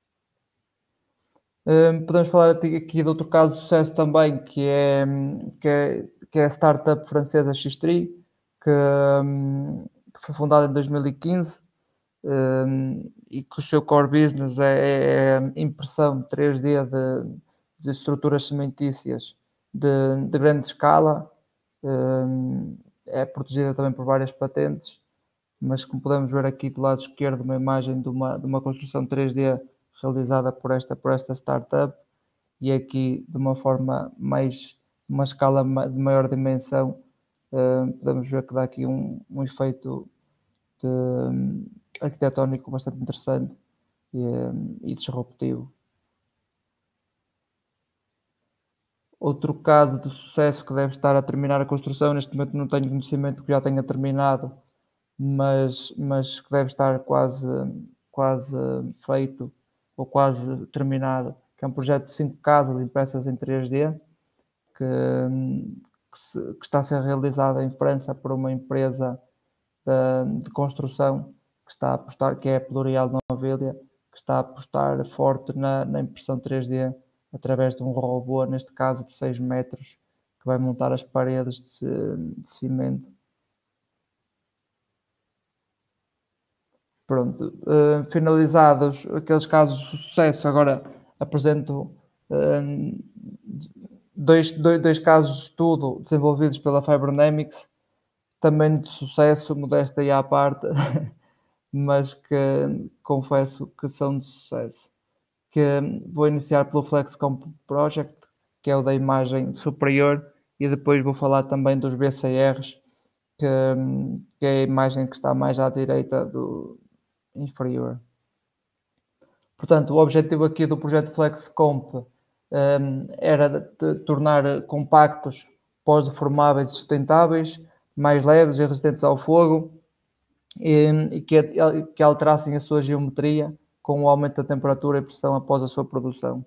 Um, podemos falar aqui de outro caso de sucesso também, que é, que é, que é a startup francesa X três, que, um, que foi fundada em dois mil e quinze um, e que o seu core business é, é impressão três D de, de estruturas cimentícias de, de grande escala. Um, é protegida também por várias patentes, mas como podemos ver aqui do lado esquerdo uma imagem de uma, de uma construção três D realizada por esta, por esta startup, e aqui de uma forma mais, uma escala de maior dimensão, uh, podemos ver que dá aqui um, um efeito de, um, arquitetónico bastante interessante e, um, e disruptivo. Outro caso de sucesso que deve estar a terminar a construção, neste momento não tenho conhecimento que já tenha terminado, mas, mas que deve estar quase, quase feito ou quase terminado, que é um projeto de cinco casas impressas em três D, que, que, se, que está a ser realizado em França por uma empresa de, de construção que está a apostar, que é a Plurial Novelia, que está a apostar forte na, na impressão três D através de um robô, neste caso de seis metros, que vai montar as paredes de, de cimento. Pronto, uh, finalizados aqueles casos de sucesso, agora apresento uh, dois, dois, dois casos de estudo desenvolvidos pela Fibronamics, também de sucesso, modesta e à parte, mas que confesso que são de sucesso. Que vou iniciar pelo FlexComp Project, que é o da imagem superior, e depois vou falar também dos B C Rs, que, que é a imagem que está mais à direita do inferior. Portanto, o objetivo aqui do projeto FlexComp um, era de tornar compactos, pós-deformáveis e sustentáveis, mais leves e resistentes ao fogo, e, e que, que alterassem a sua geometria com o aumento da temperatura e pressão após a sua produção.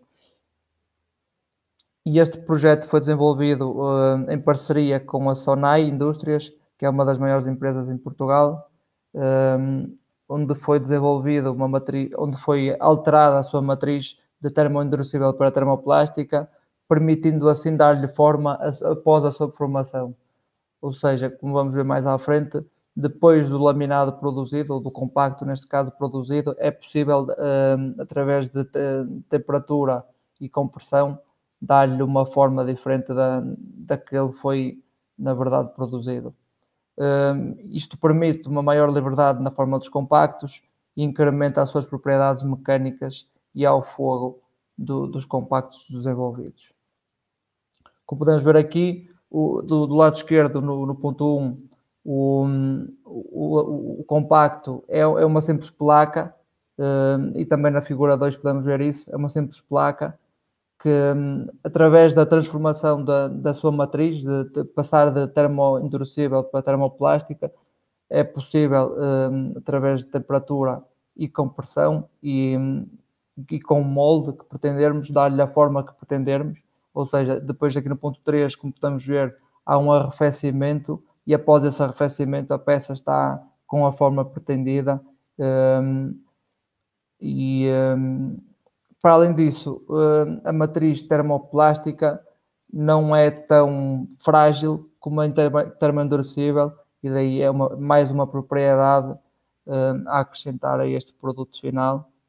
E este projeto foi desenvolvido uh, em parceria com a Sonai Indústrias, que é uma das maiores empresas em Portugal, um, onde foi desenvolvido uma matriz, onde foi alterada a sua matriz de termoendurecível para termoplástica, permitindo assim dar-lhe forma após a sua formação. Ou seja, como vamos ver mais à frente, depois do laminado produzido, ou do compacto, neste caso, produzido, é possível, uh, através de te- temperatura e compressão, dar-lhe uma forma diferente da, da que ele foi, na verdade, produzido. Uh, isto permite uma maior liberdade na forma dos compactos e incrementa as suas propriedades mecânicas e ao fogo do, dos compactos desenvolvidos. Como podemos ver aqui, o, do, do lado esquerdo, no, no ponto um, o, o, o compacto é, é uma simples placa, uh, e também na figura dois podemos ver isso, é uma simples placa que, um, através da transformação da, da sua matriz, de, de passar de termoendurecível para termoplástica, é possível, um, através de temperatura e compressão e, um, e com o molde que pretendermos, dar-lhe a forma que pretendermos. Ou seja, depois aqui no ponto três, como podemos ver, há um arrefecimento e após esse arrefecimento a peça está com a forma pretendida. Um, e um, para além disso, um, a matriz termoplástica não é tão frágil como a termoendurecível e daí é uma, mais uma propriedade um, a acrescentar a este produto final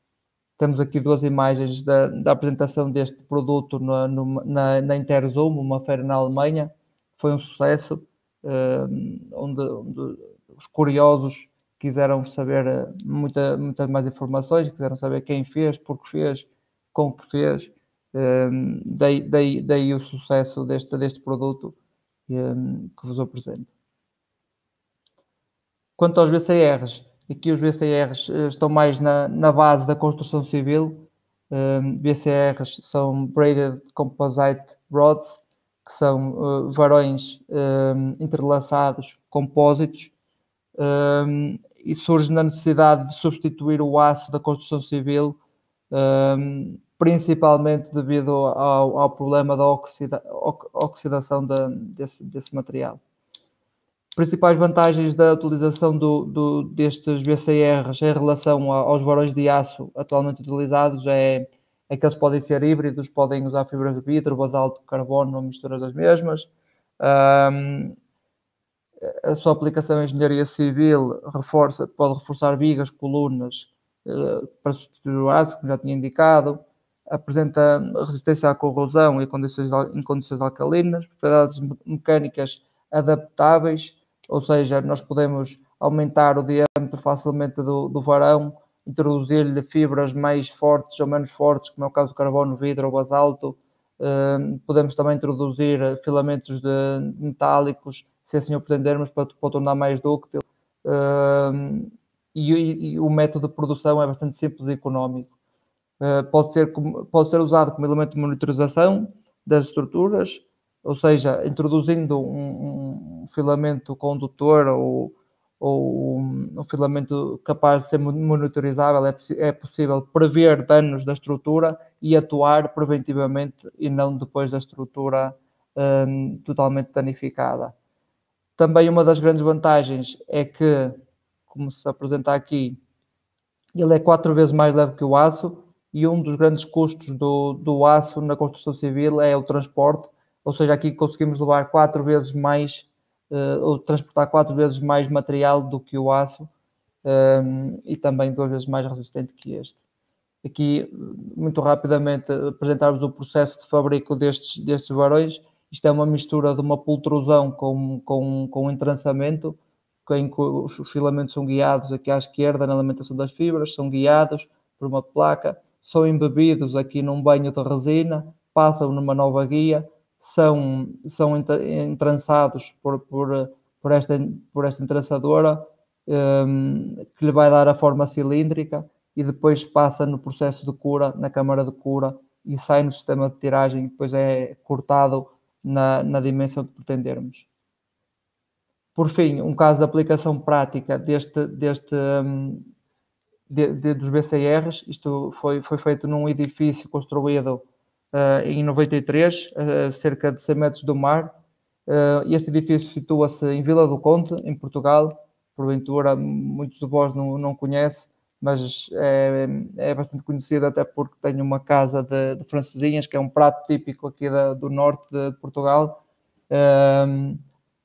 Temos aqui duas imagens da, da apresentação deste produto na, na, na Interzum, uma feira na Alemanha. Foi um sucesso, uh, onde, onde os curiosos quiseram saber muita, muitas mais informações, quiseram saber quem fez, por que fez, como que fez. Um, daí, daí, daí o sucesso deste, deste produto um, que vos apresento. Quanto aos B C Rs, aqui os B C Rs estão mais na, na base da construção civil. Um, B C Rs são Braided Composite Rods, que são uh, varões um, entrelaçados, compósitos, um, e surge na necessidade de substituir o aço da construção civil, um, principalmente devido ao, ao problema da oxida, oxidação de, desse, desse material. Principais vantagens da utilização do, do, destes B C Rs em relação aos varões de aço atualmente utilizados é, é que eles podem ser híbridos, podem usar fibras de vidro, basalto, carbono, misturas das mesmas. Um, a sua aplicação em engenharia civil reforça, pode reforçar vigas, colunas uh, para substituir o aço, como já tinha indicado. Apresenta resistência à corrosão e condições, em condições alcalinas, propriedades mecânicas adaptáveis, ou seja, nós podemos aumentar o diâmetro facilmente do, do varão, introduzir-lhe fibras mais fortes ou menos fortes, como é o caso do carbono, vidro ou basalto. Uh, podemos também introduzir filamentos de metálicos, se assim o pretendermos, para, para o tornar mais dúctil. Uh, e, e o método de produção é bastante simples e económico. Uh, pode ser, pode ser usado como elemento de monitorização das estruturas, ou seja, introduzindo um, um filamento condutor ou, ou um, um filamento capaz de ser monitorizável, é, é possível prever danos da estrutura e atuar preventivamente e não depois da estrutura um, totalmente danificada. Também uma das grandes vantagens é que, como se apresenta aqui, ele é quatro vezes mais leve que o aço, e um dos grandes custos do, do aço na construção civil é o transporte, ou seja, aqui conseguimos levar quatro vezes mais, uh, ou transportar quatro vezes mais material do que o aço, um, e também duas vezes mais resistente que este. Aqui, muito rapidamente, apresentar-vos o processo de fabrico destes, destes varões. Isto é uma mistura de uma pultrusão com, com, com entrançamento, em que os filamentos são guiados aqui à esquerda na alimentação das fibras, são guiados por uma placa, são embebidos aqui num banho de resina, passam numa nova guia, são, são entrançados por, por, por, esta, por esta entrançadora, um, que lhe vai dar a forma cilíndrica, e depois passa no processo de cura, na câmara de cura, e sai no sistema de tiragem, e depois é cortado na, na dimensão que pretendermos. Por fim, um caso de aplicação prática deste, deste, um, de, de, dos B C Rs. Isto foi, foi feito num edifício construído uh, em noventa e três, a uh, cerca de cem metros do mar. Uh, este edifício situa-se em Vila do Conde, em Portugal. Porventura, muitos de vós não, não conhecem, mas é, é bastante conhecido, até porque tem uma casa de, de francesinhas, que é um prato típico aqui da, do norte de, de Portugal. Um,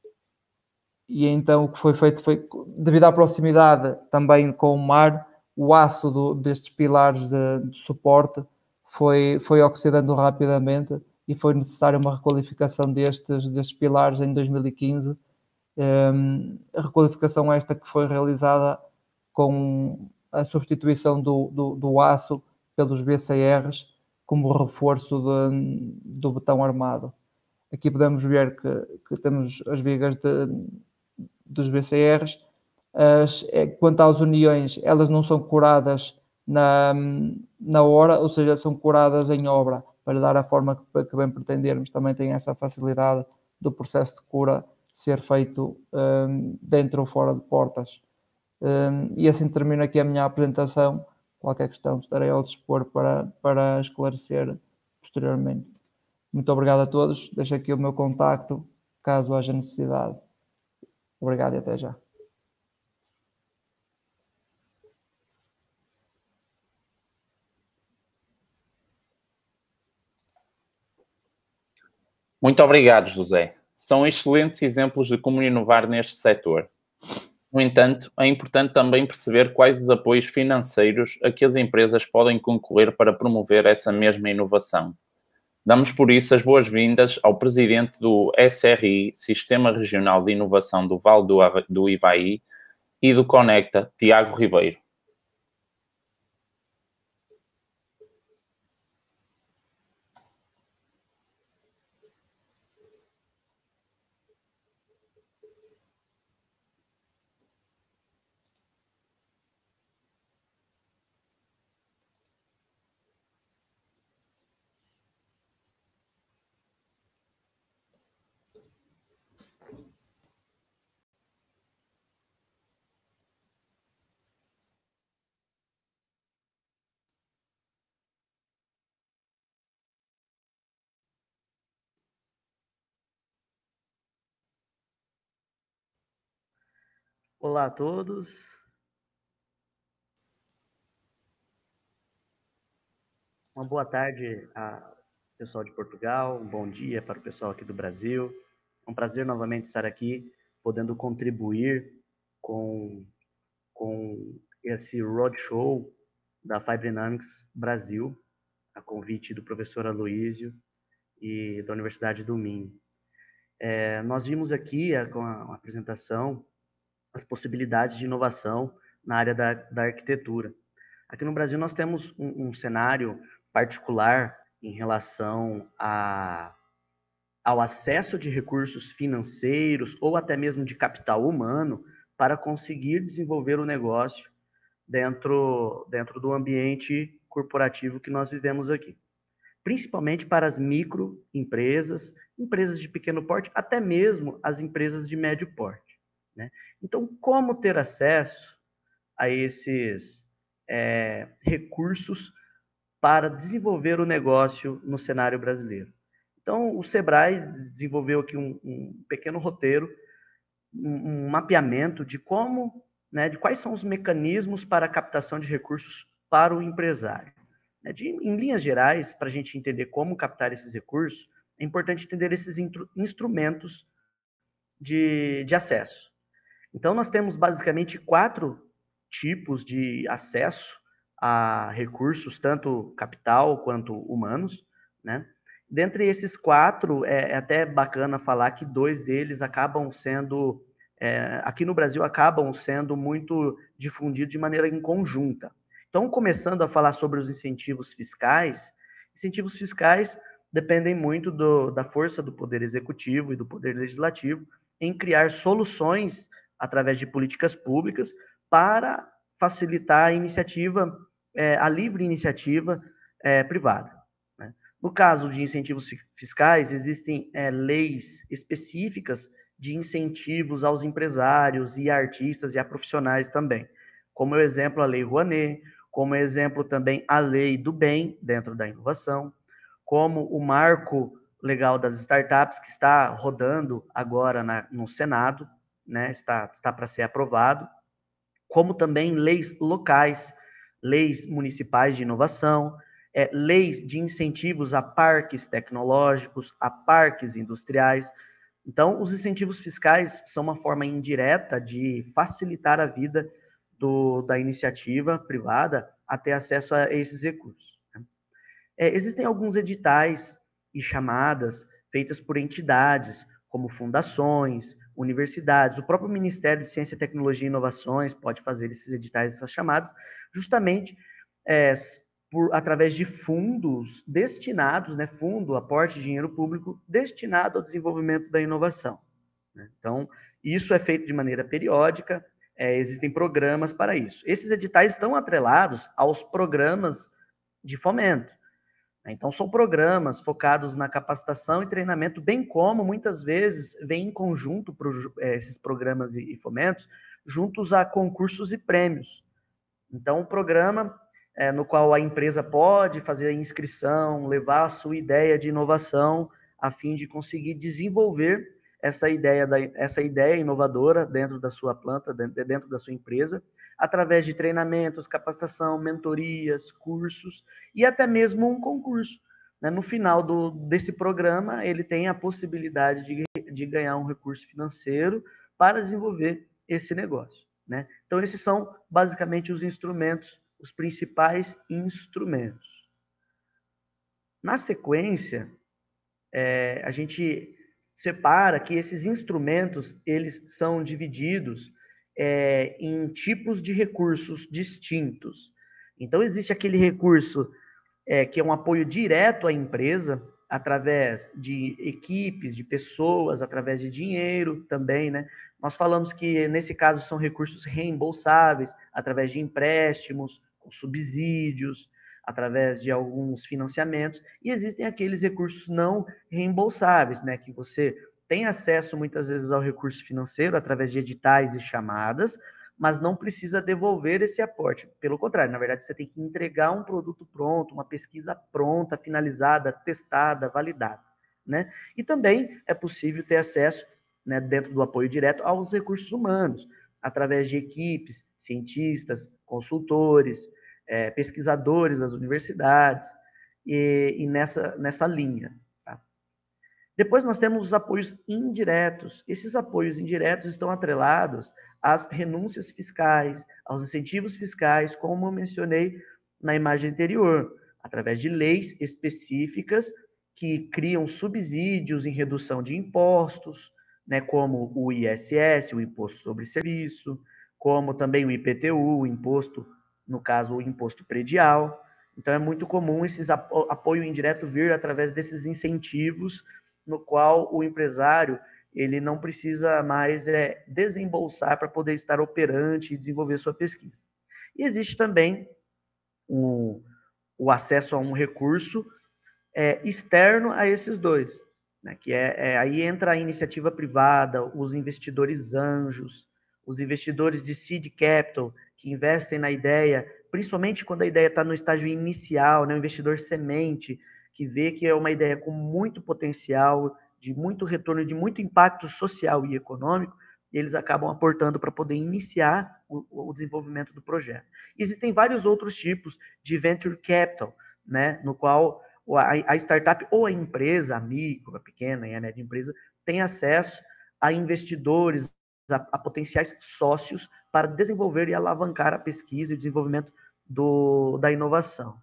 e então o que foi feito foi, devido à proximidade também com o mar, o aço do, destes pilares de, de suporte foi, foi oxidando rapidamente, e foi necessária uma requalificação destes, destes pilares em dois mil e quinze. Um, a requalificação esta que foi realizada com a substituição do, do, do aço pelos B C Rs como reforço de, do betão armado. Aqui podemos ver que, que temos as vigas de, dos B C Rs. As, quanto às uniões, elas não são curadas na, na hora, ou seja, são curadas em obra, para dar a forma que, que bem pretendermos. Também tem essa facilidade do processo de cura ser feito um, dentro ou fora de portas. Um, e assim termino aqui a minha apresentação. Qualquer questão estarei ao dispor para, para esclarecer posteriormente. Muito obrigado a todos. Deixo aqui o meu contacto, caso haja necessidade. Obrigado e até já. Muito obrigado, José. São excelentes exemplos de como inovar neste setor. No entanto, é importante também perceber quais os apoios financeiros a que as empresas podem concorrer para promover essa mesma inovação. Damos por isso as boas-vindas ao presidente do S R I, Sistema Regional de Inovação do Vale do Ivaí, e do Conecta, Tiago Ribeiro. Olá a todos. Uma boa tarde ao pessoal de Portugal, um bom dia para o pessoal aqui do Brasil. É um prazer novamente estar aqui, podendo contribuir com, com esse roadshow da Five Dynamics Brasil, a convite do professor Aloísio e da Universidade do Minho. É, nós vimos aqui, com a, a apresentação, as possibilidades de inovação na área da, da arquitetura. Aqui no Brasil nós temos um, um cenário particular em relação a, ao acesso de recursos financeiros ou até mesmo de capital humano para conseguir desenvolver o negócio dentro, dentro do ambiente corporativo que nós vivemos aqui. Principalmente para as microempresas, empresas de pequeno porte, até mesmo as empresas de médio porte, né? Então, como ter acesso a esses é, recursos para desenvolver o negócio no cenário brasileiro? Então, o Sebrae desenvolveu aqui um, um pequeno roteiro, um, um mapeamento de como, né, de quais são os mecanismos para a captação de recursos para o empresário. De, em linhas gerais, para a gente entender como captar esses recursos, é importante entender esses instrumentos de, de acesso. Então, nós temos basicamente quatro tipos de acesso a recursos, tanto capital quanto humanos, né? Dentre esses quatro, é, é até bacana falar que dois deles acabam sendo, é, aqui no Brasil, acabam sendo muito difundidos de maneira em conjunta. Então, começando a falar sobre os incentivos fiscais, incentivos fiscais dependem muito do, da força do Poder Executivo e do Poder Legislativo em criar soluções através de políticas públicas para facilitar a iniciativa, é, a livre iniciativa é, privada, né? No caso de incentivos fiscais, existem é, leis específicas de incentivos aos empresários e a artistas e a profissionais também, como exemplo a Lei Rouanet, como exemplo também a Lei do Bem dentro da inovação, como o Marco Legal das Startups, que está rodando agora na, no Senado, né, está, está para ser aprovado, como também leis locais, leis municipais de inovação, é, leis de incentivos a parques tecnológicos, a parques industriais. Então, os incentivos fiscais são uma forma indireta de facilitar a vida do, da iniciativa privada a ter acesso a esses recursos, né? É, existem alguns editais e chamadas feitas por entidades, como fundações, universidades, o próprio Ministério de Ciência, Tecnologia e Inovações pode fazer esses editais, essas chamadas, justamente é, por, através de fundos destinados, né, fundo, aporte de dinheiro público destinado ao desenvolvimento da inovação, né? Então, isso é feito de maneira periódica, é, existem programas para isso. Esses editais estão atrelados aos programas de fomento. Então, são programas focados na capacitação e treinamento, bem como, muitas vezes, vem em conjunto pro, é, esses programas e, e fomentos, juntos a concursos e prêmios. Então, o programa é, no qual a empresa pode fazer a inscrição, levar a sua ideia de inovação, a fim de conseguir desenvolver essa ideia, da, essa ideia inovadora dentro da sua planta, dentro, dentro da sua empresa, através de treinamentos, capacitação, mentorias, cursos e até mesmo um concurso, né? No final do, desse programa, ele tem a possibilidade de, de ganhar um recurso financeiro para desenvolver esse negócio, né? Então, esses são basicamente os instrumentos, os principais instrumentos. Na sequência, é, a gente separa que esses instrumentos, eles são divididos é, em tipos de recursos distintos. Então, existe aquele recurso é, que é um apoio direto à empresa, através de equipes, de pessoas, através de dinheiro também, né? Nós falamos que, nesse caso, são recursos reembolsáveis, através de empréstimos, com subsídios, através de alguns financiamentos, e existem aqueles recursos não reembolsáveis, né? Que você tem acesso, muitas vezes, ao recurso financeiro, através de editais e chamadas, mas não precisa devolver esse aporte. Pelo contrário, na verdade, você tem que entregar um produto pronto, uma pesquisa pronta, finalizada, testada, validada, né? E também é possível ter acesso, né, dentro do apoio direto, aos recursos humanos, através de equipes, cientistas, consultores, é, pesquisadores das universidades, e, e nessa, nessa linha. Tá? Depois nós temos os apoios indiretos. Esses apoios indiretos estão atrelados às renúncias fiscais, aos incentivos fiscais, como eu mencionei na imagem anterior, através de leis específicas que criam subsídios em redução de impostos, né, como o I S S, o Imposto sobre Serviço, como também o I P T U, o imposto, no caso, o imposto predial. Então, é muito comum esse apoio indireto vir através desses incentivos, no qual o empresário ele não precisa mais é, desembolsar para poder estar operante e desenvolver sua pesquisa. E existe também o, o acesso a um recurso é, externo a esses dois, né, que é, é aí entra a iniciativa privada, os investidores anjos, os investidores de seed capital, que investem na ideia, principalmente quando a ideia está no estágio inicial, né, o investidor semente, que vê que é uma ideia com muito potencial, de muito retorno, de muito impacto social e econômico, e eles acabam aportando para poder iniciar o, o desenvolvimento do projeto. E existem vários outros tipos de venture capital, né, no qual a, a startup ou a empresa, a micro, a pequena e a média empresa, tem acesso a investidores, a, a potenciais sócios para desenvolver e alavancar a pesquisa e o desenvolvimento do, da inovação.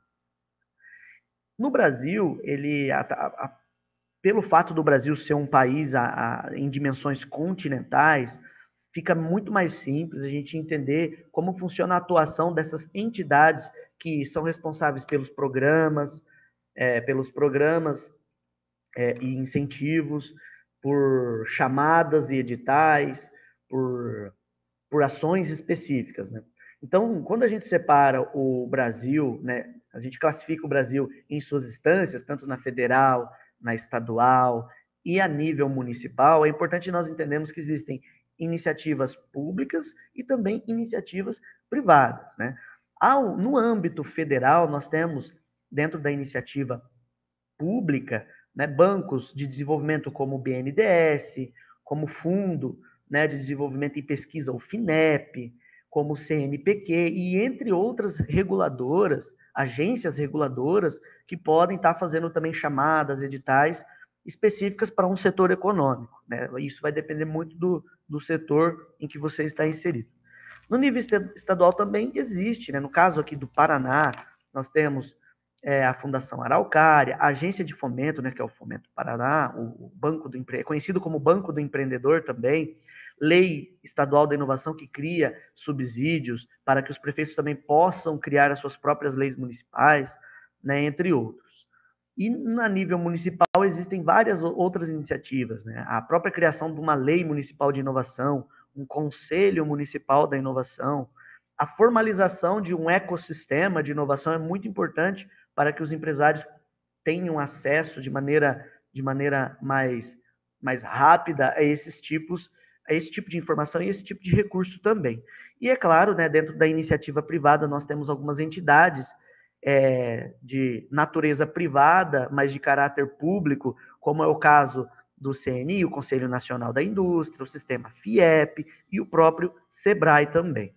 No Brasil, ele, a, a, pelo fato do Brasil ser um país a, a, em dimensões continentais, fica muito mais simples a gente entender como funciona a atuação dessas entidades que são responsáveis pelos programas, é, pelos programas é, e incentivos, por chamadas e editais, por, por ações específicas, né? Então, quando a gente separa o Brasil, né, a gente classifica o Brasil em suas instâncias, tanto na federal, na estadual e a nível municipal, é importante nós entendermos que existem iniciativas públicas e também iniciativas privadas, né? Ao, no âmbito federal, nós temos, dentro da iniciativa pública, né, bancos de desenvolvimento como o B N D E S, como o Fundo, né, de Desenvolvimento e Pesquisa, o FINEP, como o C N P Q, e entre outras reguladoras, agências reguladoras, que podem estar fazendo também chamadas, editais, específicas para um setor econômico, né? Isso vai depender muito do, do setor em que você está inserido. No nível estadual também existe, né? No caso aqui do Paraná, nós temos é, a Fundação Araucária, a Agência de Fomento, né, que é o Fomento Paraná, o, o Banco do Empre... conhecido como Banco do Empreendedor também, Lei Estadual da Inovação, que cria subsídios para que os prefeitos também possam criar as suas próprias leis municipais, né, entre outros. E, na nível municipal, existem várias outras iniciativas, né? A própria criação de uma lei municipal de inovação, um conselho municipal da inovação, a formalização de um ecossistema de inovação é muito importante para que os empresários tenham acesso de maneira, de maneira mais, mais rápida a esses tipos, a esse tipo de informação e esse tipo de recurso também. E é claro, né, dentro da iniciativa privada, nós temos algumas entidades é, de natureza privada, mas de caráter público, como é o caso do C N I, o Conselho Nacional da Indústria, o sistema FIEP e o próprio SEBRAE também.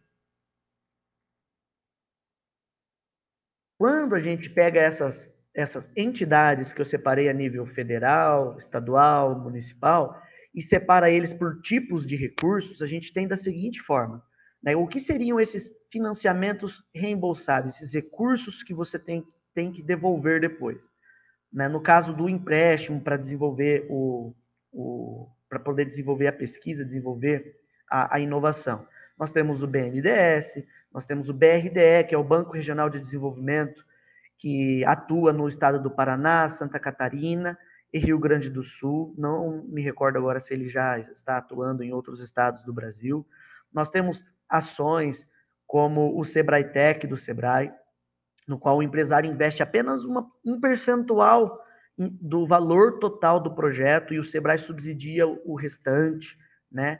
Quando a gente pega essas, essas entidades que eu separei a nível federal, estadual, municipal, e separa eles por tipos de recursos, a gente tem da seguinte forma, né? O que seriam esses financiamentos reembolsáveis, esses recursos que você tem, tem que devolver depois? Né? No caso do empréstimo para desenvolver o, o para poder desenvolver a pesquisa, desenvolver a, a inovação. Nós temos o B N D E S, nós temos o B R D E, que é o Banco Regional de Desenvolvimento, que atua no estado do Paraná, Santa Catarina e Rio Grande do Sul. Não me recordo agora se ele já está atuando em outros estados do Brasil. Nós temos ações como o Sebrae Tech do Sebrae, no qual o empresário investe apenas uma, um percentual do valor total do projeto e o Sebrae subsidia o restante, né?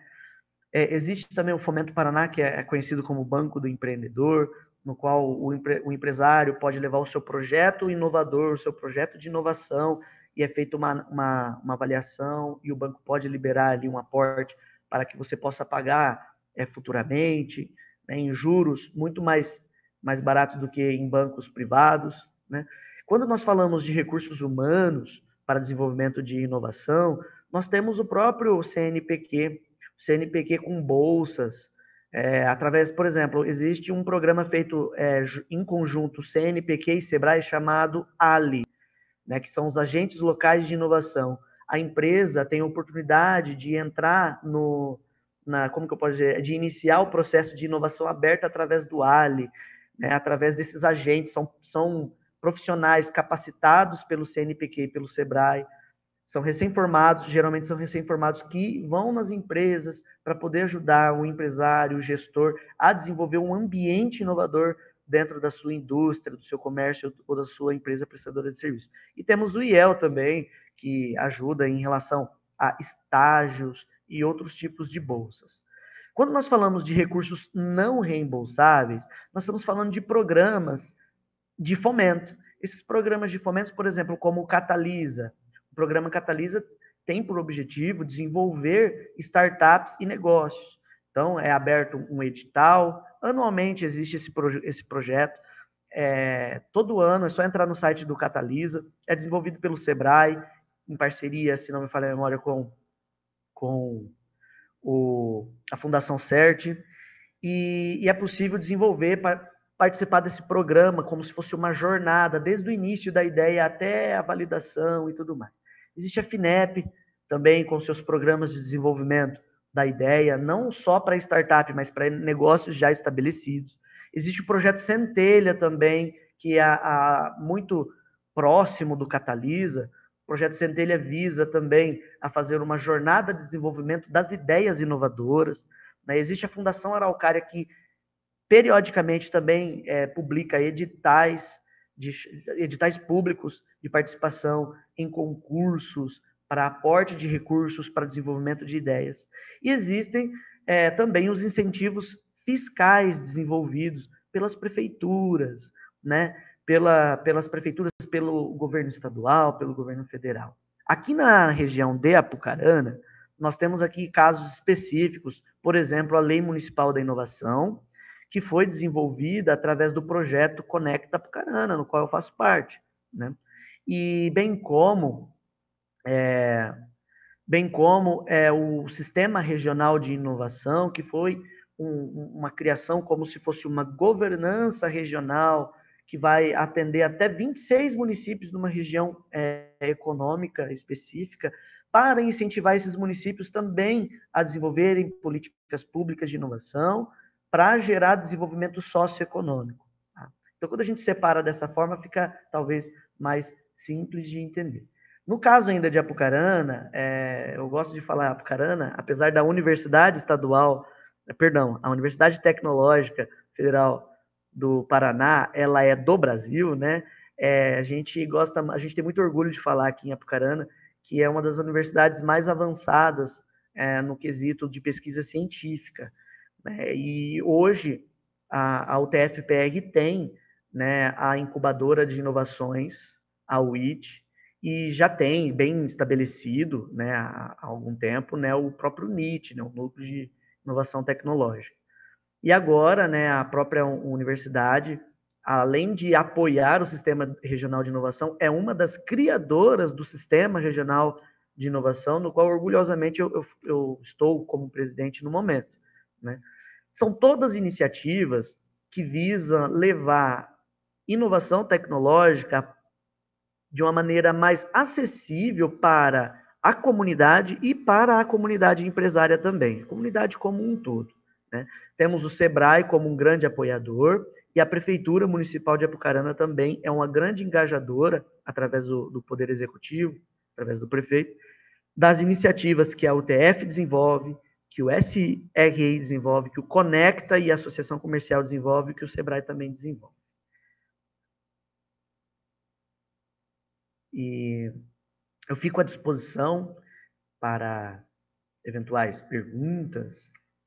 É, existe também o Fomento Paraná, que é conhecido como Banco do Empreendedor, no qual o, empre, o empresário pode levar o seu projeto inovador, o seu projeto de inovação, e é feita uma, uma, uma avaliação, e o banco pode liberar ali um aporte para que você possa pagar é, futuramente, né, em juros muito mais, mais baratos do que em bancos privados, né? Quando nós falamos de recursos humanos para desenvolvimento de inovação, nós temos o próprio C N P Q, C N P Q com bolsas, é, através, por exemplo, existe um programa feito é, em conjunto C N P Q e Sebrae chamado A L I, né, que são os agentes locais de inovação. A empresa tem a oportunidade de entrar no, na, como que eu posso dizer, de iniciar o processo de inovação aberta através do A L I, né, através desses agentes, são, são profissionais capacitados pelo C N P Q e pelo Sebrae, são recém-formados, geralmente são recém-formados que vão nas empresas para poder ajudar o empresário, o gestor, a desenvolver um ambiente inovador dentro da sua indústria, do seu comércio ou da sua empresa prestadora de serviço. E temos o I E L também, que ajuda em relação a estágios e outros tipos de bolsas. Quando nós falamos de recursos não reembolsáveis, nós estamos falando de programas de fomento. Esses programas de fomento, por exemplo, como o Catalisa, o programa Catalisa tem por objetivo desenvolver startups e negócios. Então, é aberto um edital, anualmente existe esse, proje esse projeto, é, todo ano, é só entrar no site do Catalisa, é desenvolvido pelo Sebrae, em parceria, se não me falha a memória, com, com o, a Fundação CERT, e, e é possível desenvolver, para participar desse programa como se fosse uma jornada, desde o início da ideia até a validação e tudo mais. Existe a FINEP, também com seus programas de desenvolvimento da ideia, não só para startup, mas para negócios já estabelecidos. Existe o projeto Centelha também, que é a, a, muito próximo do Catalisa. O projeto Centelha visa também a fazer uma jornada de desenvolvimento das ideias inovadoras, né? Existe a Fundação Araucária, que periodicamente também é, publica editais, de, editais públicos de participação em concursos para aporte de recursos para desenvolvimento de ideias. E existem é, também os incentivos fiscais desenvolvidos pelas prefeituras, né? Pela, pelas prefeituras, pelo governo estadual, pelo governo federal. Aqui na região de Apucarana, nós temos aqui casos específicos, por exemplo, a Lei Municipal da Inovação, que foi desenvolvida através do projeto Conecta Apucarana, no qual eu faço parte, né? E bem como, é, bem como é, o Sistema Regional de Inovação, que foi um, uma criação como se fosse uma governança regional, que vai atender até vinte e seis municípios numa região é, econômica específica, para incentivar esses municípios também a desenvolverem políticas públicas de inovação, para gerar desenvolvimento socioeconômico. Tá? Então, quando a gente separa dessa forma, fica talvez mais simples de entender. No caso ainda de Apucarana, é, eu gosto de falar Apucarana, apesar da Universidade Estadual, perdão, a Universidade Tecnológica Federal do Paraná, ela é do Brasil, né? É, a gente gosta, a gente tem muito orgulho de falar aqui em Apucarana, que é uma das universidades mais avançadas é, no quesito de pesquisa científica. E hoje a, a U T F P R tem, né, a incubadora de inovações, a U I T, e já tem bem estabelecido, né, há, há algum tempo, né, o próprio N I T, né, o Núcleo de Inovação Tecnológica. E agora, né, a própria universidade, além de apoiar o Sistema Regional de Inovação, é uma das criadoras do Sistema Regional de inovação, no qual orgulhosamente eu, eu, eu estou como presidente no momento, né? São todas iniciativas que visam levar inovação tecnológica de uma maneira mais acessível para a comunidade e para a comunidade empresária também, a comunidade como um todo, né? Temos o Sebrae como um grande apoiador e a Prefeitura Municipal de Apucarana também é uma grande engajadora, através do, do Poder Executivo, através do prefeito, das iniciativas que a U T F desenvolve, que o S R I desenvolve, que o Conecta e a Associação Comercial desenvolve, que o Sebrae também desenvolve. E eu fico à disposição para eventuais perguntas.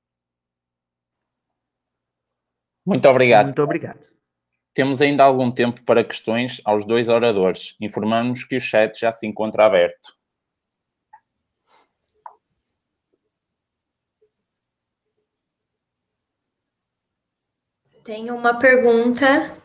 Muito obrigado. Muito obrigado. Temos ainda algum tempo para questões aos dois oradores. Informamos que o chat já se encontra aberto. Tenho uma pergunta.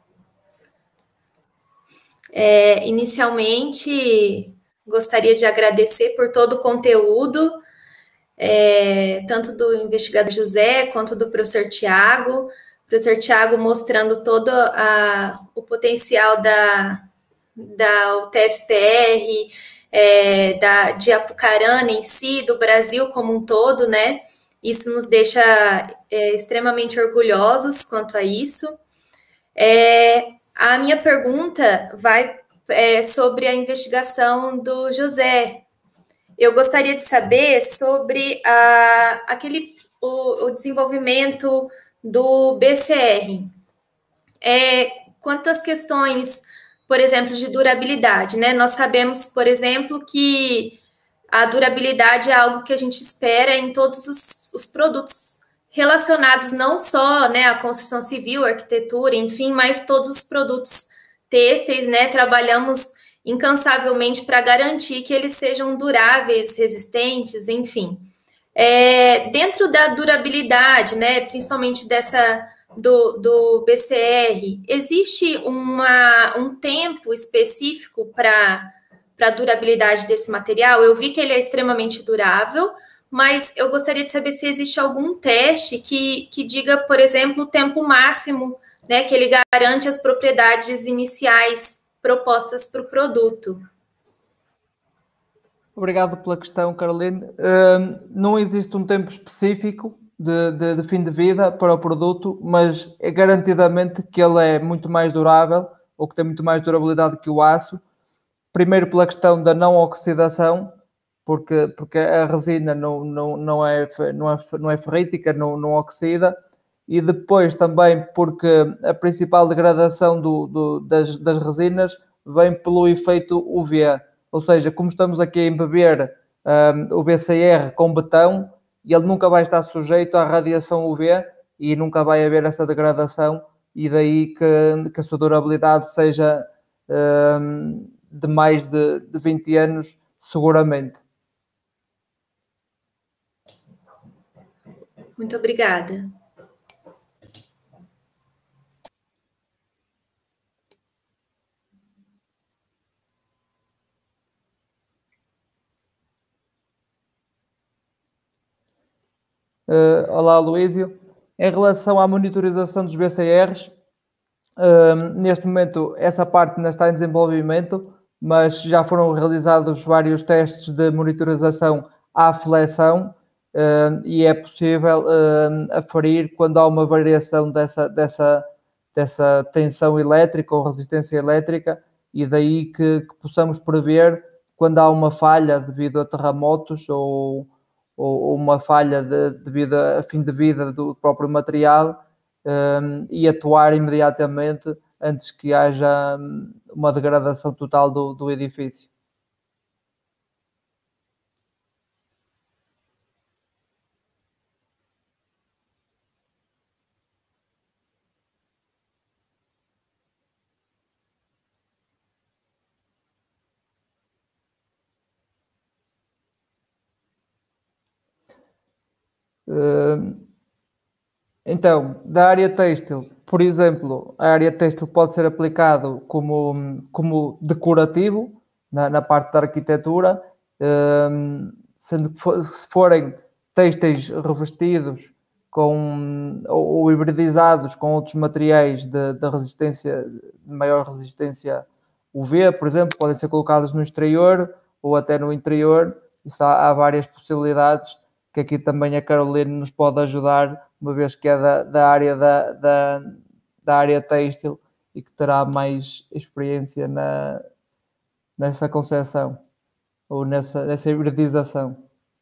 É, inicialmente, gostaria de agradecer por todo o conteúdo, é, tanto do investigador José quanto do professor Tiago. Professor Tiago mostrando todo a, o potencial da, da U T F P R, é, da, de Apucarana em si, do Brasil como um todo, né? Isso nos deixa é, extremamente orgulhosos quanto a isso. É, a minha pergunta vai é, sobre a investigação do José. Eu gostaria de saber sobre a, aquele, o, o desenvolvimento do B C R. É, quantas questões, por exemplo, de durabilidade, né? Nós sabemos, por exemplo, que a durabilidade é algo que a gente espera em todos os, os produtos relacionados não só, né, à construção civil, arquitetura, enfim, mas todos os produtos têxteis, né? Trabalhamos incansavelmente para garantir que eles sejam duráveis, resistentes, enfim. É, dentro da durabilidade, né, principalmente dessa do, do B C R, existe uma, um tempo específico para a durabilidade desse material? Eu vi que ele é extremamente durável, mas eu gostaria de saber se existe algum teste que, que diga, por exemplo, o tempo máximo, né, que ele garante as propriedades iniciais propostas para o produto. Obrigado pela questão, Caroline. Uh, não existe um tempo específico de, de, de fim de vida para o produto, mas é garantidamente que ele é muito mais durável, ou que tem muito mais durabilidade que o aço. Primeiro pela questão da não oxidação, porque, porque a resina não, não, não, é, não, é, não é ferrítica, não, não oxida. E depois também porque a principal degradação do, do, das, das resinas vem pelo efeito U V. Ou seja, como estamos aqui a embeber um, o B C R com betão, ele nunca vai estar sujeito à radiação U V e nunca vai haver essa degradação, e daí que, que a sua durabilidade seja um, de mais de, de vinte anos, seguramente. Muito obrigada. Uh, olá, Luísio. Em relação à monitorização dos B C Rs, uh, neste momento essa parte ainda está em desenvolvimento, mas já foram realizados vários testes de monitorização à flexão uh, e é possível uh, aferir quando há uma variação dessa, dessa, dessa tensão elétrica ou resistência elétrica, e daí que, que possamos prever quando há uma falha devido a terremotos ou ou uma falha de, devido a fim de vida do próprio material, um, e atuar imediatamente antes que haja uma degradação total do, do edifício. Então, da área têxtil, por exemplo, a área têxtil pode ser aplicado como, como decorativo na, na parte da arquitetura, sendo que for, se forem têxteis revestidos com, ou, ou hibridizados com outros materiais de, de resistência, de maior resistência U V, por exemplo, podem ser colocados no exterior ou até no interior. Isso há, há várias possibilidades que aqui também a Caroline nos pode ajudar, uma vez que é da, da área da, da, da área têxtil e que terá mais experiência na, nessa concepção ou nessa, nessa hibridização.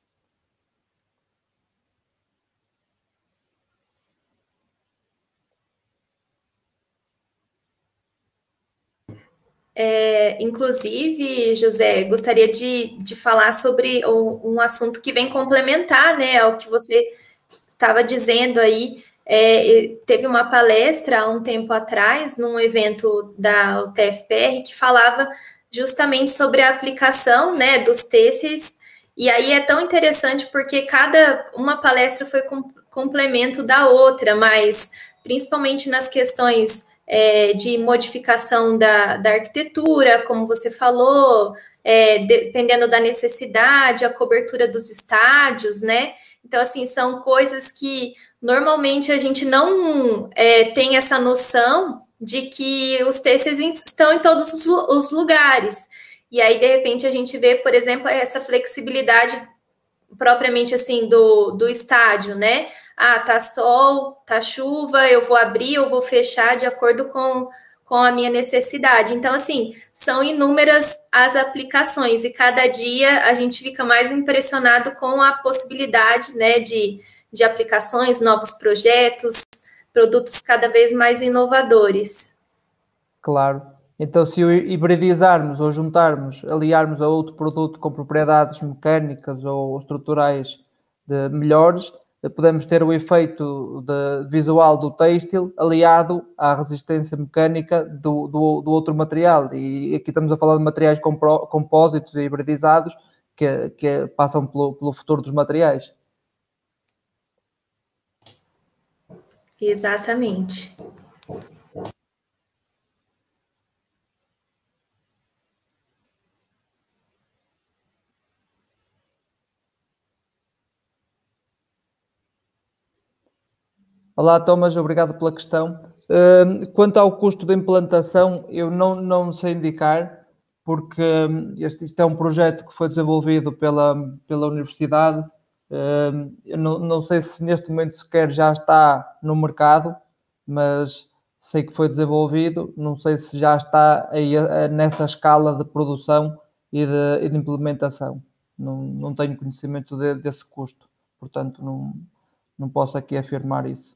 É, inclusive, José, gostaria de, de falar sobre um assunto que vem complementar, né, ao que você estava dizendo aí. É, teve uma palestra há um tempo atrás, num evento da U T F P R, que falava justamente sobre a aplicação, né, dos têxteis, e aí é tão interessante porque cada uma palestra foi com, complemento da outra, mas principalmente nas questões é, de modificação da, da arquitetura, como você falou, é, dependendo da necessidade, a cobertura dos estádios, né? Então, assim, são coisas que normalmente a gente não é, tem essa noção de que os têxteis estão em todos os lugares. E aí, de repente, a gente vê, por exemplo, essa flexibilidade propriamente assim do, do estádio, né? Ah, tá sol, tá chuva, eu vou abrir, eu vou fechar de acordo com, com a minha necessidade. Então, assim, são inúmeras as aplicações e cada dia a gente fica mais impressionado com a possibilidade, né, de, de aplicações, novos projetos, produtos cada vez mais inovadores. Claro. Então, se o hibridizarmos ou juntarmos, aliarmos a outro produto com propriedades mecânicas ou estruturais de melhores, podemos ter o efeito de, visual do têxtil aliado à resistência mecânica do, do, do outro material. E aqui estamos a falar de materiais compósitos e hibridizados que, que passam pelo, pelo futuro dos materiais. Exatamente. Olá, Thomas, obrigado pela questão. Quanto ao custo de implantação, eu não, não sei indicar, porque este, este é um projeto que foi desenvolvido pela, pela universidade. Eu não, não sei se neste momento sequer já está no mercado, mas sei que foi desenvolvido. Não sei se já está aí nessa escala de produção e de, e de implementação. Não, não tenho conhecimento de, desse custo, portanto não, não posso aqui afirmar isso.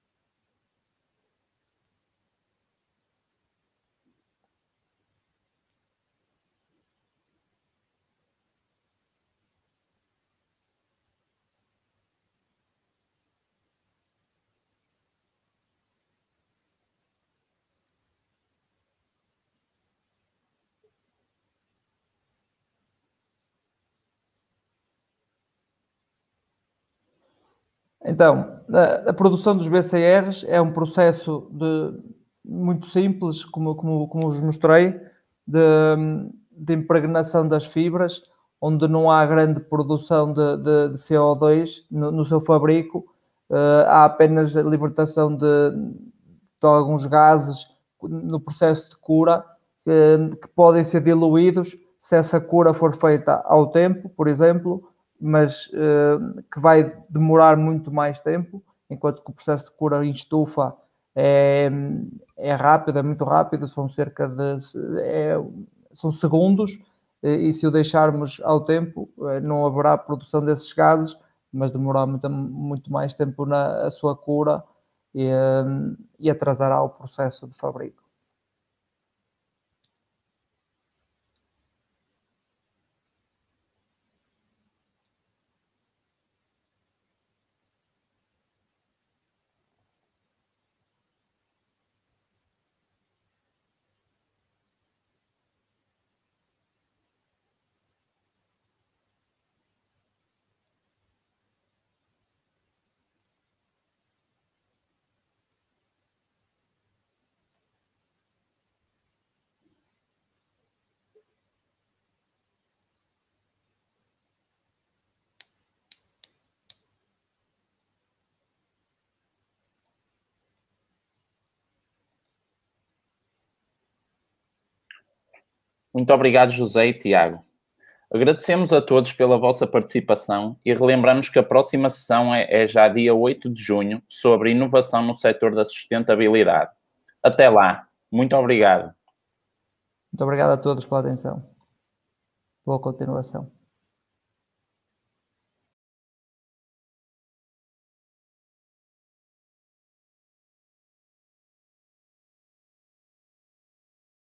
Então, a, a produção dos B C Rs é um processo de, muito simples, como, como, como vos mostrei, de, de impregnação das fibras, onde não há grande produção de, de, de C O dois no, no seu fabrico, uh, há apenas a libertação de, de alguns gases no processo de cura, que, que podem ser diluídos se essa cura for feita ao tempo, por exemplo, mas uh, que vai demorar muito mais tempo, enquanto que o processo de cura em estufa é, é rápido, é muito rápido, são cerca de é, são segundos, e se o deixarmos ao tempo, não haverá produção desses gases, mas demorar muito, muito mais tempo na a sua cura e, e atrasará o processo de fabrico. Muito obrigado, José e Tiago. Agradecemos a todos pela vossa participação e relembramos que a próxima sessão é, é já dia oito de junho, sobre inovação no setor da sustentabilidade. Até lá. Muito obrigado. Muito obrigado a todos pela atenção. Boa continuação.